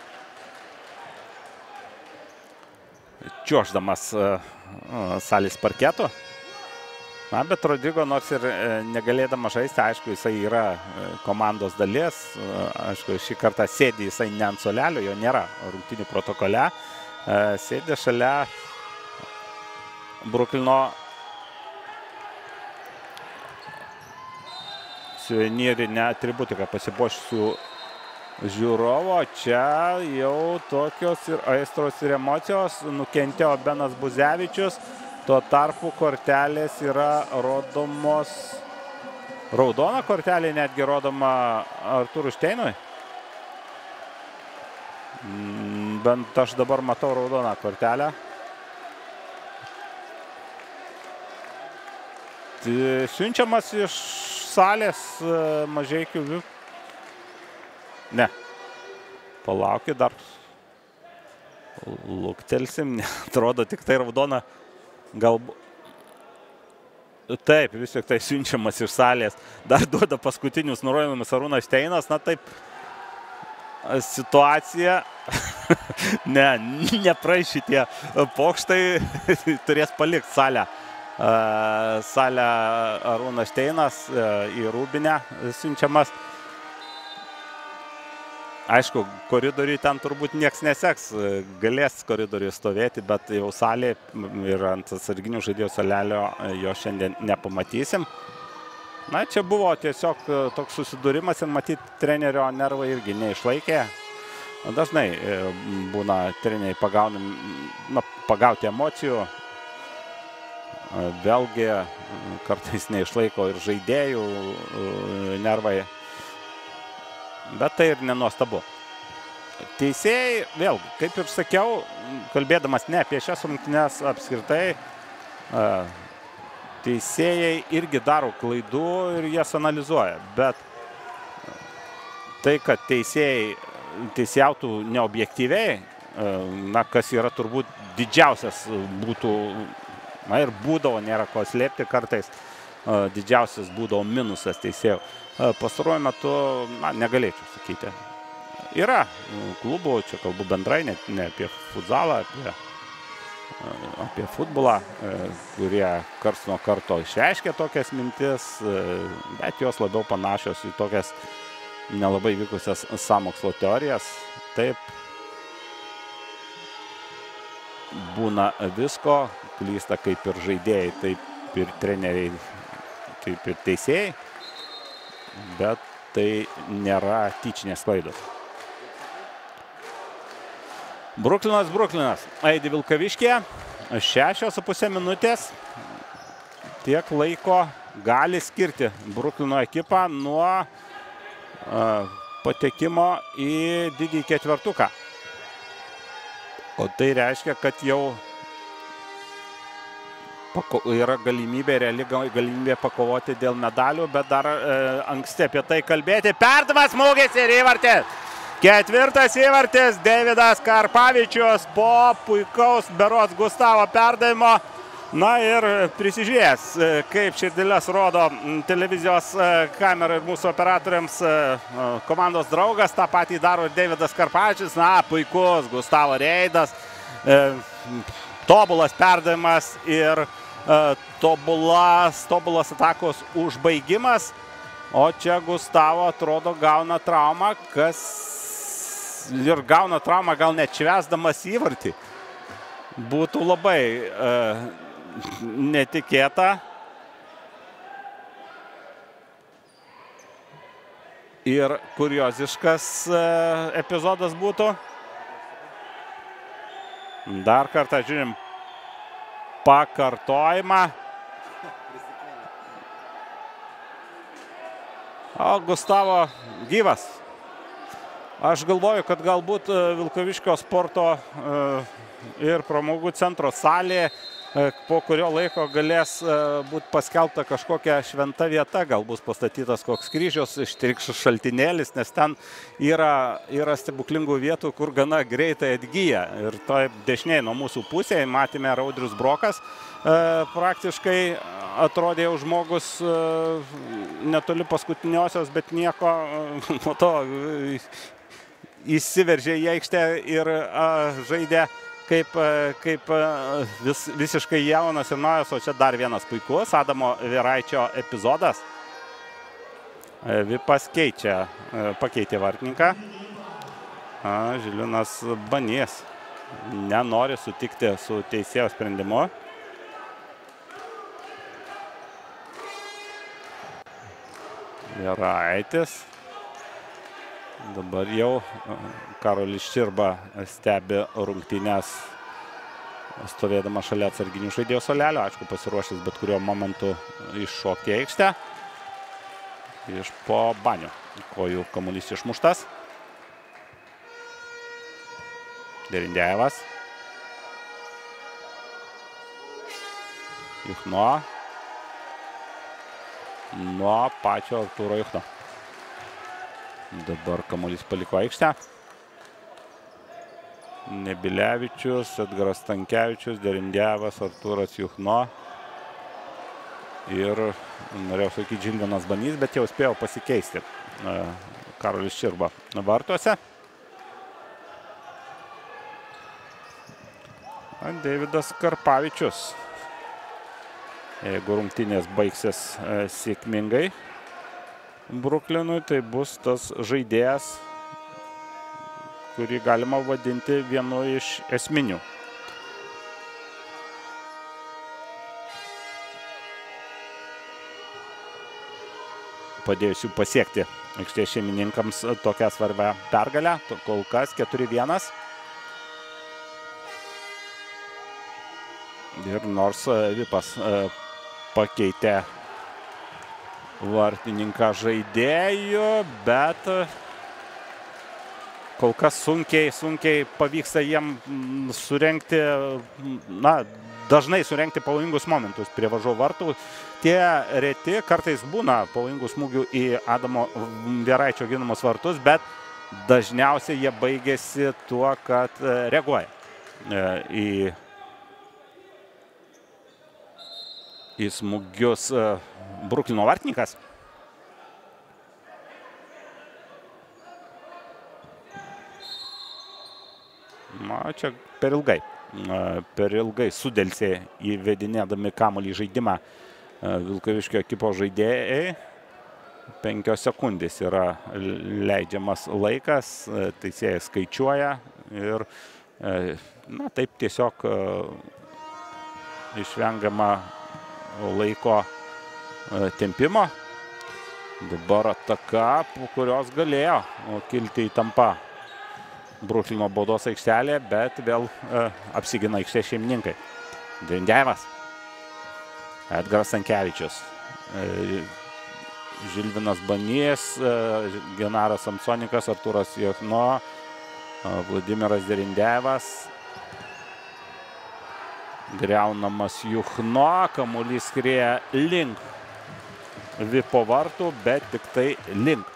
čiuoždamas salės parketu. Na, bet Rodrigo, nors ir negalėdamas žaisti, aišku, jisai yra komandos dalis. Aišku, šį kartą sėdi jisai ne ant suolelio, jo nėra rungtynių protokole. Sėdi šalia Bruklino suvenyrinę atributiką pasipuošusių žiūrovo. Čia jau tokios ir aistros ir emocijos. Nukentėjo Benas Buzevičius. Tuo tarpu kortelės yra rodomos. Raudona kortelė netgi rodoma Artūrui Šteinui. Bent aš dabar matau raudoną kortelę. Siunčiamas iš salės Mažeikių. Ne. Palaukit dar. Luktelsim. Atrodo tik tai raudona. Galbūt. Taip, vis tik tai siunčiamas iš salės. Dar duoda paskutinius nurodymus Arūnas Šteinas. Na taip, situacija. Ne, nepraeis šitie pokštai. Turės palikti salę. Salę Arūnas Šteinas į Rūbinę siunčiamas. Aišku, koridoriui ten turbūt nieks neseks, galės koridoriui stovėti, bet jau salė ir ant atsarginių žaidėjų salelio jo šiandien nepamatysim. Na, čia buvo tiesiog toks susidūrimas ir matyti trenerio nervai irgi neišlaikė. Dažnai būna treneriai pagauni, na, pagauti emocijų. Vėlgi kartais neišlaiko ir žaidėjų nervai. Bet tai ir nenuostabu. Teisėjai, vėl, kaip ir sakiau, kalbėdamas ne apie šias rungtynes apskritai, teisėjai irgi daro klaidų ir jas analizuoja. Bet tai, kad teisėjai teisėjautų neobjektyviai, na, kas yra turbūt didžiausias būtų, na ir būdavo, nėra ko slėpti kartais, didžiausias būdavo minusas teisėjų. Pastaruoju metu, na, negalėčiau sakyti. Yra klubų, čia kalbu bendrai, ne, ne apie futzalą, apie, apie futbolą, kurie karts nuo karto išreiškia tokias mintis, bet jos labiau panašios į tokias nelabai vykusias sąmokslo teorijas. Taip, būna visko, klysta kaip ir žaidėjai, taip ir treneriai, taip ir teisėjai. Bet tai nėra tyčinės klaidos. Bruklinas, Bruklinas. Aidi Vilkaviškė. Šešios su pusė minutės. Tiek laiko gali skirti Bruklino ekipą nuo uh, patekimo į didįjį ketvertuką. O tai reiškia, kad jau yra galimybė, reali galimybė pakovoti dėl medalių, bet dar e, anksti apie tai kalbėti. Perdavimas smūgis ir įvartis. Ketvirtas įvartis, Deividas Karpavičius po puikaus berods Gustavo perdavimo. Na ir prisižiūrės, kaip širdiles rodo televizijos kamera ir mūsų operatoriams komandos draugas. Ta patį daro ir Deividas Karpavičius. Na, puikus Gustavo reidas. E, tobulas perdavimas ir Tobulas, tobulas atakos užbaigimas, o čia Gustavo atrodo gauna traumą, kas ir gauna traumą gal net švęsdamas įvartį. Būtų labai e, netikėta. Ir kurioziškas e, epizodas būtų. Dar kartą žiūrim pakartojimą. O Gustavo gyvas. Aš galvoju, kad galbūt Vilkaviškio sporto ir pramogų centro salė, po kurio laiko galės būti paskelbta kažkokia šventa vieta, gal bus pastatytas koks kryžius, ištrikš šaltinėlis, nes ten yra, yra stebuklingų vietų, kur gana greitai atgyja. Ir toj dešiniai nuo mūsų pusėje matėme Audrius Brokas, e, praktiškai atrodė jau žmogus e, netoli paskutiniosios, bet nieko nuo to įsiveržė į aikštę ir a, žaidė kaip, kaip vis, visiškai jaunas ir naujas, o čia dar vienas puikus Adamo Vieraičio epizodas. Vipas keičia, pakeitė vartininką. Žiliūnas Banys nenori sutikti su teisėjo sprendimu. Vieraitis. Dabar jau Karolis Ščirba stebi rungtynes stovėdama šalia atsarginių žaidėjo suolelio. Aišku, pasiruošęs bet kuriuo momentu iššokti į aikštę. Iš po Banio kojų kamuolys išmuštas. Derindėjevas. Juchno. Nuo pačio Artūro Juchno. Dabar kamuolys paliko aikštę. Nebilevičius, Edgaras Stankevičius, Derindėjevas, Artūras Juchno. Ir norėjau sakyti Žilvinas Banys, bet jau spėjau pasikeisti Karolis Ščirba vartuose. Deividas Karpavičius. Jeigu rungtynės baigsis sėkmingai Bruklinui, tai bus tas žaidėjas, kurį galima vadinti vienu iš esminių. Padėjusių pasiekti aikštės šeimininkams tokią svarbią pergalę. Kol kas keturi vienas. Ir nors Vipas pakeitė vartininką žaidėjų, bet kol kas sunkiai, sunkiai pavyksta jiem surengti, na, dažnai surengti pavojingus momentus prie varžovų vartų. Tie reti kartais būna pavojingų smūgių į Adamo Vieraičio ginamus vartus, bet dažniausiai jie baigėsi tuo, kad reaguoja į, į smūgius Bruklino vartininkas. Na, čia per ilgai. Per ilgai sudelsė įvedinėdami kamuolį į žaidimą Vilkaviškio ekipos žaidėjai. Penkios sekundės yra leidžiamas laikas, teisėjas skaičiuoja ir na, taip tiesiog išvengiama laiko tempimo. Dabar ataka, po kurios galėjo kilti įtampa Bruklino baudos aikštelė, bet vėl e, apsigina aikštės šeimininkai. Derindėjevas. Edgaras Stankevičius. E, Žilvinas Banys, e, Genaras Samsonikas, Artūras Juchno, e, Vladimiras Derindėjevas. Griaunamas Juchno, kamuolys skrieja link Vipo vartų, bet tik tai link.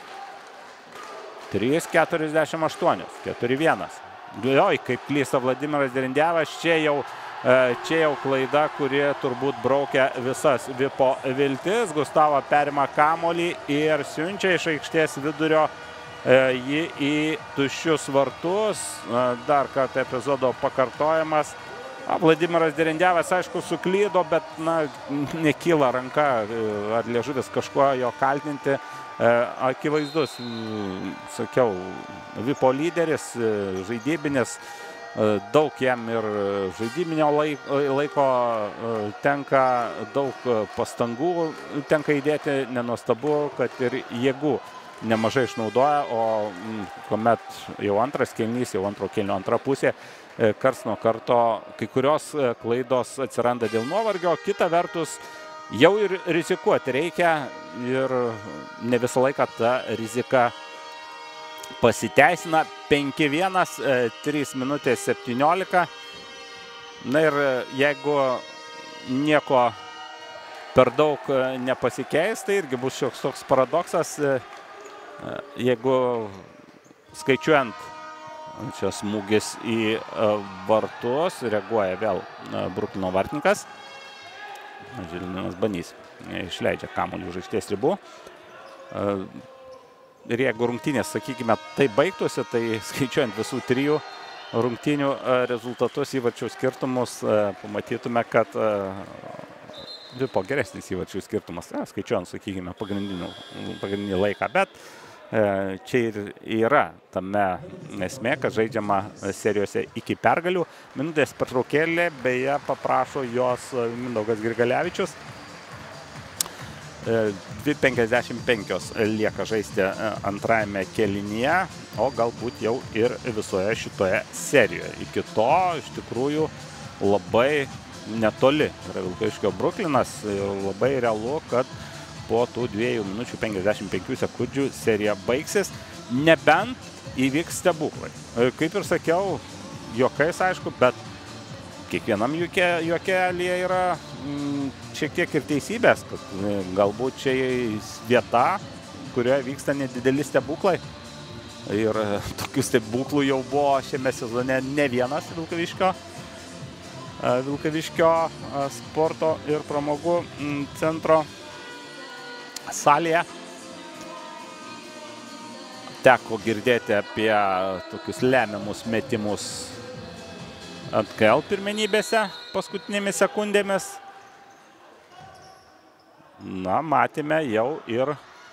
trys keturiasdešimt aštuoni, keturi vienas. Oi, kaip klysta Vladimiras Derindėjevas, čia jau, čia jau klaida, kuri turbūt braukia visas Vipo viltis. Gustavo perima kamuolį ir siunčia iš aikštės vidurio jį į tuščius vartus. Dar kartą epizodo pakartojimas. Vladimiras Derindėjevas, aišku, suklydo, bet na, nekyla ranka ar liežuvis kažkuo jo kaltinti. Akivaizdus, sakiau, Vipo lyderis, žaidybinis, daug jam ir žaidybinio laiko tenka, daug pastangų tenka įdėti, nenuostabu, kad ir jėgų nemažai išnaudoja, o kuomet jau antras kėlinys, jau antro kėlinio antra pusė, karts nuo karto kai kurios klaidos atsiranda dėl nuovargio, kita vertus, jau ir rizikuoti reikia ir ne visą laiką ta rizika pasiteisina. penki vienas, trys minutės septyniolika. Na ir jeigu nieko per daug nepasikeis, tai irgi bus šioks toks paradoksas. Jeigu skaičiuojant čia smūgis į vartus, reaguoja vėl Bruklino vartininkas. Žilvinas Banys išleidžia kamuolį už aikštės ribų. Ir jeigu rungtynės, sakykime, tai baigtųsi, tai skaičiuojant visų trijų rungtynių rezultatus, įvarčių skirtumus, pamatytume, kad Vipo geresnis įvarčių skirtumas, skaičiuojant, sakykime, pagrindinį laiką. Bet čia ir yra tame esmė, kad žaidžiama serijose iki pergalių. Minutės pertraukėlė, beje, paprašo jos Mindaugas Grigalevičius. dvi penkiasdešimt penkios lieka žaisti antrajame kėlinyje, o galbūt jau ir visoje šitoje serijoje. Iki to iš tikrųjų labai netoli yra Vilkaviškio Bruklinas ir labai realu, kad po tų dviejų minučių penkiasdešimt penkių sekundžių serija baigsis, nebent įvyks stebuklai. Kaip ir sakiau, juokais aišku, bet kiekvienam juokelyje yra mm, šiek tiek ir teisybės, kad galbūt čia vieta, kurioje vyksta nedideli stebuklai. Ir tokių stebuklų jau buvo šiame sezone ne vienas Vilkaviškio, Vilkaviškio sporto ir pramogų centro salėje. Teko girdėti apie tokius lemiamus metimus N K L pirmenybėse paskutinėmis sekundėmis. Na, matėme jau ir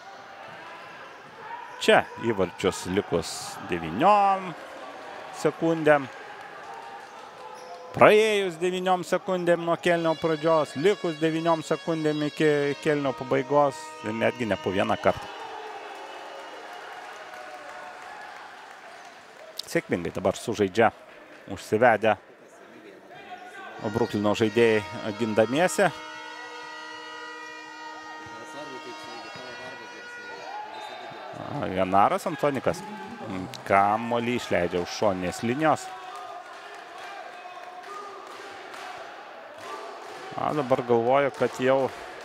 čia įvarčius likus devyniom sekundėm. Praėjus devyniom sekundėm nuo kėlinio pradžios, likus devyniom sekundėm iki kėlinio pabaigos ir netgi ne po vieną kartą. Sėkmingai dabar sužaidžia, užsivedę Bruklino žaidėjai gindamiesi. Janaras Antonikas kamuolį išleidžia už šoninės linijos. A, dabar galvoju, kad jau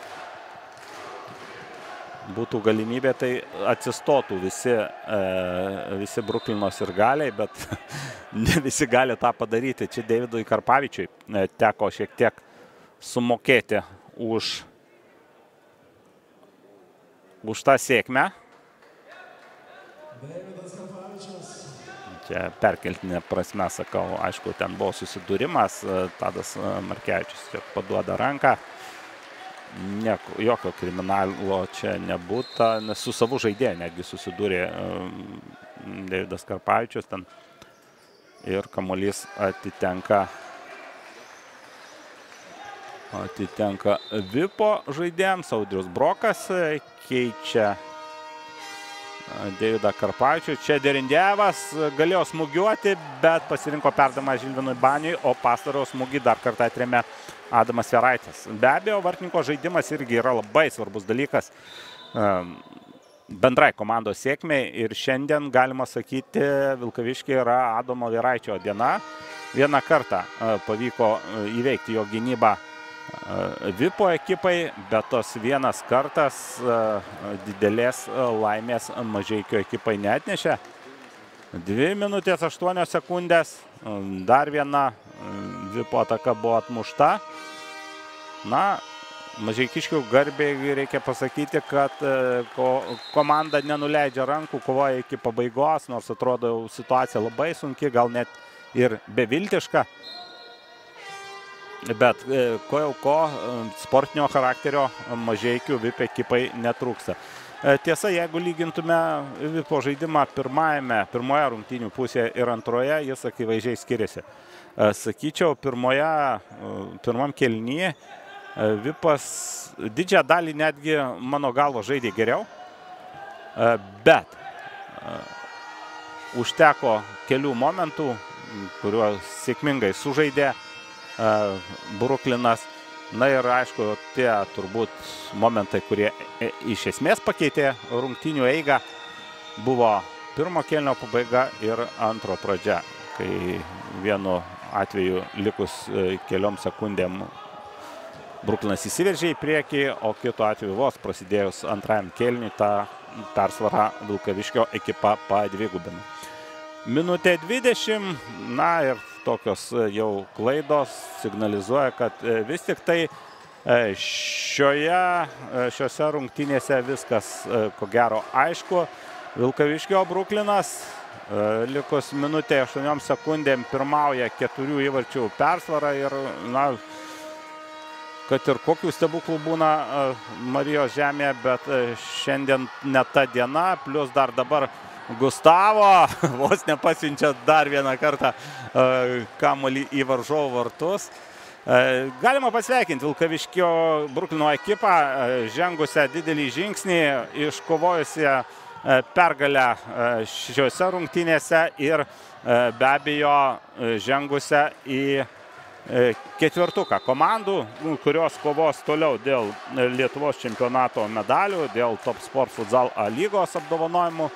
būtų galimybė, tai atsistotų visi, e, visi Bruklino sirgaliai, bet ne visi gali tą padaryti. Čia Deividui Karpavičiui e, teko šiek tiek sumokėti už, už tą sėkmę. Čia perkeltinė prasme, sakau, aišku, ten buvo susidūrimas, Tadas Markevičius čia paduoda ranką. Nieko, jokio kriminalo čia nebūta, nes su savu žaidėju netgi susidūrė Deividas Karpavičius ten ir kamuolys atitenka, atitenka Vipo žaidėjams. Audrius Brokas keičia Deividą Karpavičių. Čia Derindėvas galėjo smūgiuoti, bet pasirinko perdamą Žilvinui Baniui, o pastarojo smūgį dar kartą atrėmė Adamas Veraitis. Be abejo, vartininko žaidimas irgi yra labai svarbus dalykas bendrai komandos sėkmei ir šiandien, galima sakyti, Vilkaviškyje yra Adomo Veraičio diena. Vieną kartą pavyko įveikti jo gynybą Vipo ekipai, bet tos vienas kartas didelės laimės Mažeikio ekipai neatnešė. Dvi minutės aštuonios sekundės, dar viena Vipo ataka buvo atmušta. Na, Mažeikiškių garbei reikia pasakyti, kad komanda nenuleidžia rankų, kovoja iki pabaigos, nors atrodo situacija labai sunki, gal net ir beviltiška. Bet ko jau ko, sportinio charakterio Mažeikių Vip ekipai netrūksta. Tiesa, jeigu lygintume Vipo žaidimą pirmajame, pirmoje rungtynių pusėje ir antroje, jis akivaizdžiai skiriasi. Sakyčiau, pirmoje, pirmam kėlinyje Vipas didžiąją dalį netgi mano galvo žaidė geriau, bet užteko kelių momentų, kuriuos sėkmingai sužaidė Bruklinas. Na ir aišku, tie turbūt momentai, kurie iš esmės pakeitė rungtynių eigą, buvo pirmo kėlinio pabaiga ir antro pradžia, kai vienu atveju likus keliom sekundėm Bruklinas įsiveržė į priekį, o kitu atveju vos prasidėjus antrajam kėliniui tą persvarą Vilkaviškio ekipa padvigubino. Minutė dvidešimt, na ir tokios jau klaidos signalizuoja, kad vis tik tai šioje, šiose rungtynėse viskas ko gero aišku. Vilkaviškio Bruklinas likus minutė aštuoniom sekundėm pirmauja keturių įvarčių persvarą ir, na, kad ir kokių stebuklų būna Marijos žemėje, bet šiandien ne ta diena, plus dar dabar Gustavo vos nepasiunčia dar vieną kartą kamuolį į varžovų vartus. Galima pasveikinti Vilkaviškio Bruklino ekipą, žengusią didelį žingsnį, iškovojusią pergalę šiuose rungtynėse ir be abejo žengusią į ketvirtuką komandų, kurios kovos toliau dėl Lietuvos čempionato medalių, dėl Top Sport Futsal A lygos apdovanojimų.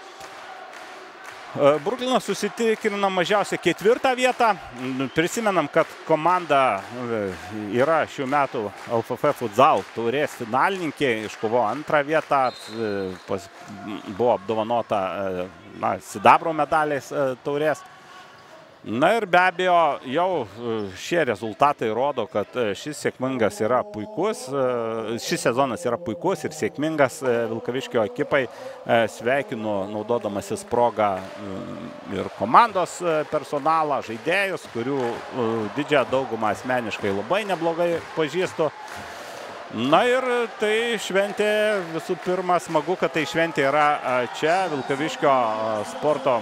Bruklinas susitikrino mažiausiai ketvirtą vietą. Prisimenam, kad komanda yra šių metų L F F Futsal taurės finalininkė, iškovo antrą vietą, buvo apdovanota na, sidabro medaliais taurės. Na ir be abejo, jau šie rezultatai rodo, kad šis sėkmingas yra puikus, šis sezonas yra puikus ir sėkmingas Vilkaviškio ekipai. Sveikinu naudodamasis progą ir komandos personalą, žaidėjus, kurių didžiąją daugumą asmeniškai labai neblogai pažįstu. Na ir tai šventė, visų pirma, smagu, kad tai šventė yra čia, Vilkaviškio sporto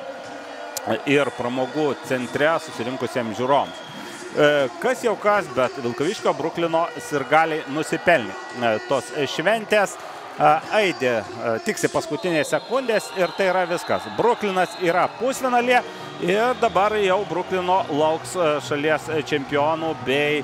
ir pramogų centre susirinkusiems žiūrovams. Kas jau kas, bet Vilkaviškio Bruklino sirgaliai nusipelnė tos šventės. Aidė tiksi paskutinės sekundės ir tai yra viskas. Bruklinas yra pusfinalė ir dabar jau Bruklino lauks šalies čempionų bei,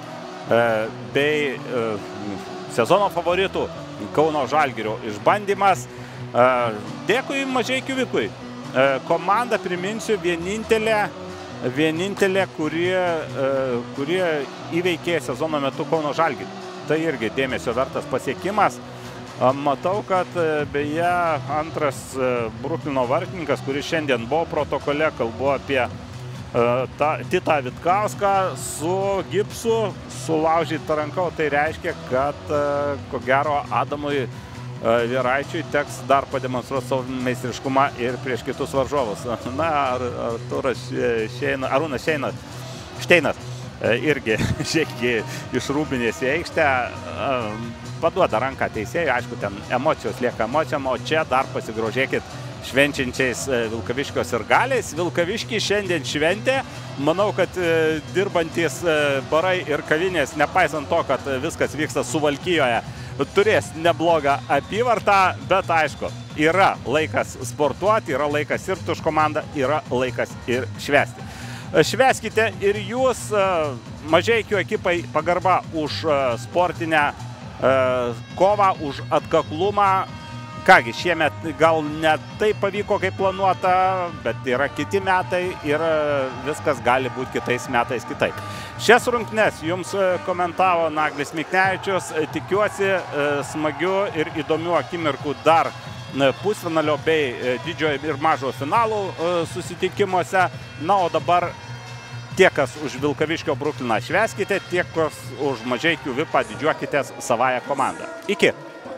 bei sezono favoritų Kauno Žalgirio išbandymas. Dėkui Mažeikių Vikui. Komanda, priminsiu, vienintelė, vienintelė kurie, kurie įveikė sezono metu Kauno Žalgirį. Tai irgi dėmesio vertas pasiekimas. Matau, kad beje antras Bruklino vartininkas, kuris šiandien buvo protokole, kalbu apie ta, Titą Vitkauską su gipsu, sulaužyta ranka, tai reiškia, kad ko gero Adamui Vieraičiui teks dar pademonstruoti savo meistriškumą ir prieš kitus varžovus. Na, Artūras Šeinas, Arūnas Šeinas, Šteinas irgi žieki iš Rūbinės į aikštę, paduoda ranką teisėjui, aišku, ten emocijos lieka emocijom, o čia dar pasigrožėkit švenčiančiais Vilkaviškio sirgaliais. Vilkaviškį šiandien šventė. Manau, kad dirbantis barai ir kavinės, nepaisant to, kad viskas vyksta Suvalkijoje, turės neblogą apyvartą, bet aišku, yra laikas sportuoti, yra laikas sirgti už komandą, yra laikas ir švęsti. Švęskite ir jūs, Mažeikių ekipai, pagarba už sportinę kovą, už atkaklumą. Kągi, šiemet gal ne taip pavyko, kaip planuota, bet yra kiti metai ir viskas gali būti kitais metais kitaip. Šias rungtynes jums komentavo Naglis Miknevičius. Tikiuosi smagių ir įdomių akimirkų dar pusfinalio bei didžiojo ir mažo finalų susitikimuose. Na, o dabar tie, kas už Vilkaviškio Brukliną švęskite, tie, kas už Mažeikių Vipą didžiuokitės savąją komandą. Iki!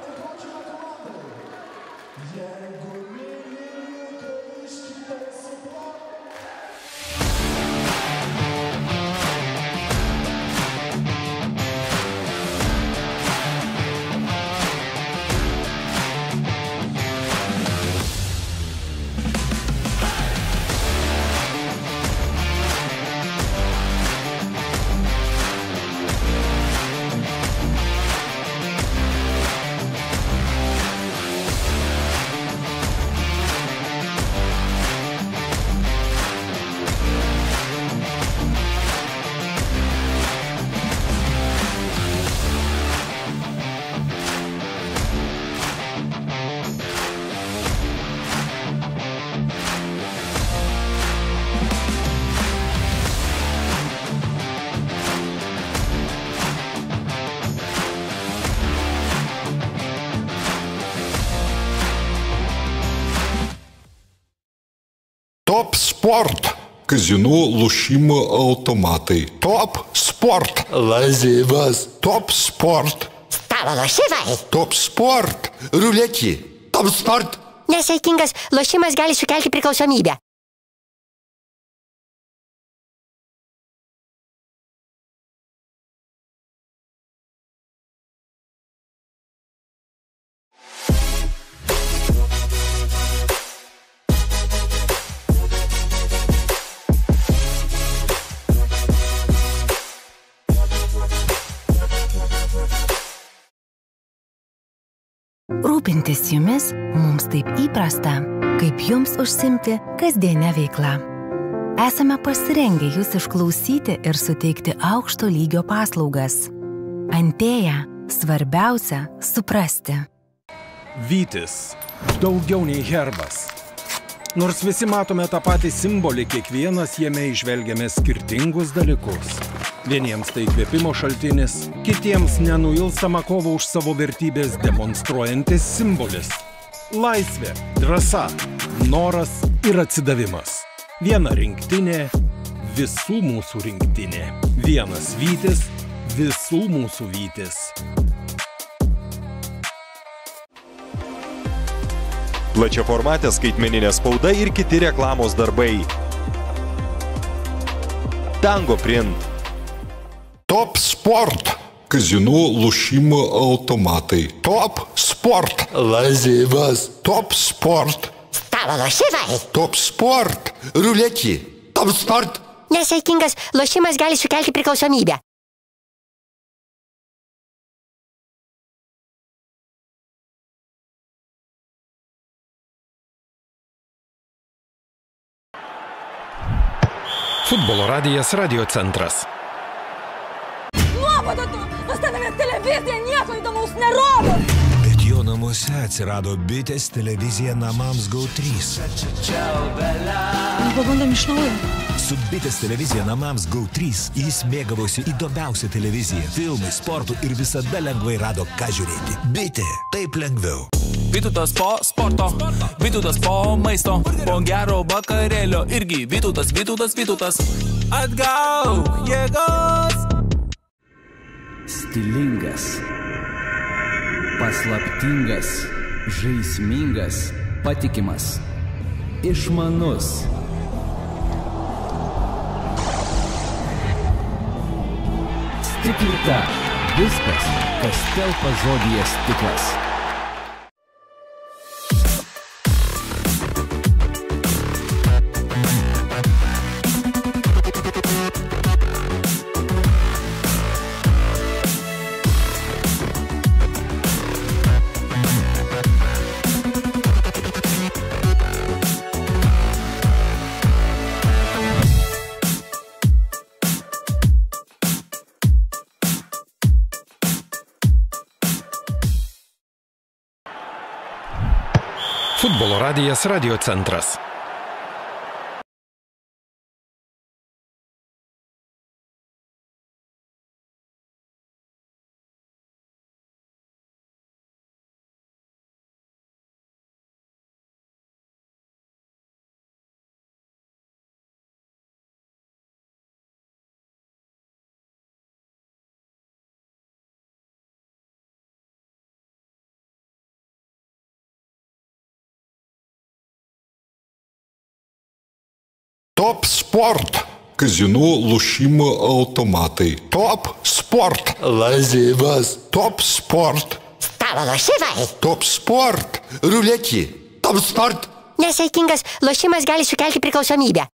Top Sport. Kazino lošimo automatai. Top Sport. Lažybas. Top Sport. Stalo lošimai. Top Sport. Ruletį. Top Sport. Nesaikingas lošimas gali sukelti priklausomybę. Rūpintis jumis mums taip įprasta, kaip jums užsimti kasdienę veiklą. Esame pasirengę jūs išklausyti ir suteikti aukšto lygio paslaugas. Antėja, svarbiausia suprasti. Vytis – daugiau nei herbas. Nors visi matome tą patį simbolį, kiekvienas jame įžvelgiame skirtingus dalykus. Vieniems tai įkvėpimo šaltinis, kitiems nenuilstamą kovą už savo vertybės demonstruojantis simbolis. Laisvė, drąsa, noras ir atsidavimas. Viena rinktinė, visų mūsų rinktinė. Vienas vytis, visų mūsų vytis. Plačiaformatė skaitmeninė spauda ir kiti reklamos darbai. Tango Print. Top Sport. Kazino lošimo automatai. Top Sport. Lazivas. Top Sport. Stalo lošimai. Top Sport. Ruletį. Top Sport. Nesaikingas lošimas gali sukelti priklausomybę. Futbolo radijas Radio centras. Nuobodu tu! Pas tavęs televizija nieko įdomaus nerodo! Bet jo namuose atsirado bitės televizija namams Go trys. Pabandom iš naujo. Su bitės televizija namams Go trys jis mėgavosi įdomiausią televiziją, filmai, sportų ir visada lengvai rado, ką žiūrėti. Bitė, taip lengviau. Vytautas po sporto, Vytautas po maisto, po gero vakarėlio irgi Vytautas, Vytautas, Vytautas. Atgauk jėgos! Stilingas, paslaptingas, žaismingas, patikimas, išmanus. Stiklita. Viskas, kas telpa žodyje stiklas. Futbolo radijas Radio centras. Top Sport. Kazino lošimo automatai. Top Sport. Lazivas. Top Sport. Stalo lošimai. Top Sport. Ruletį. Top Sport. Nesaikingas lošimas gali sukelti priklausomybę.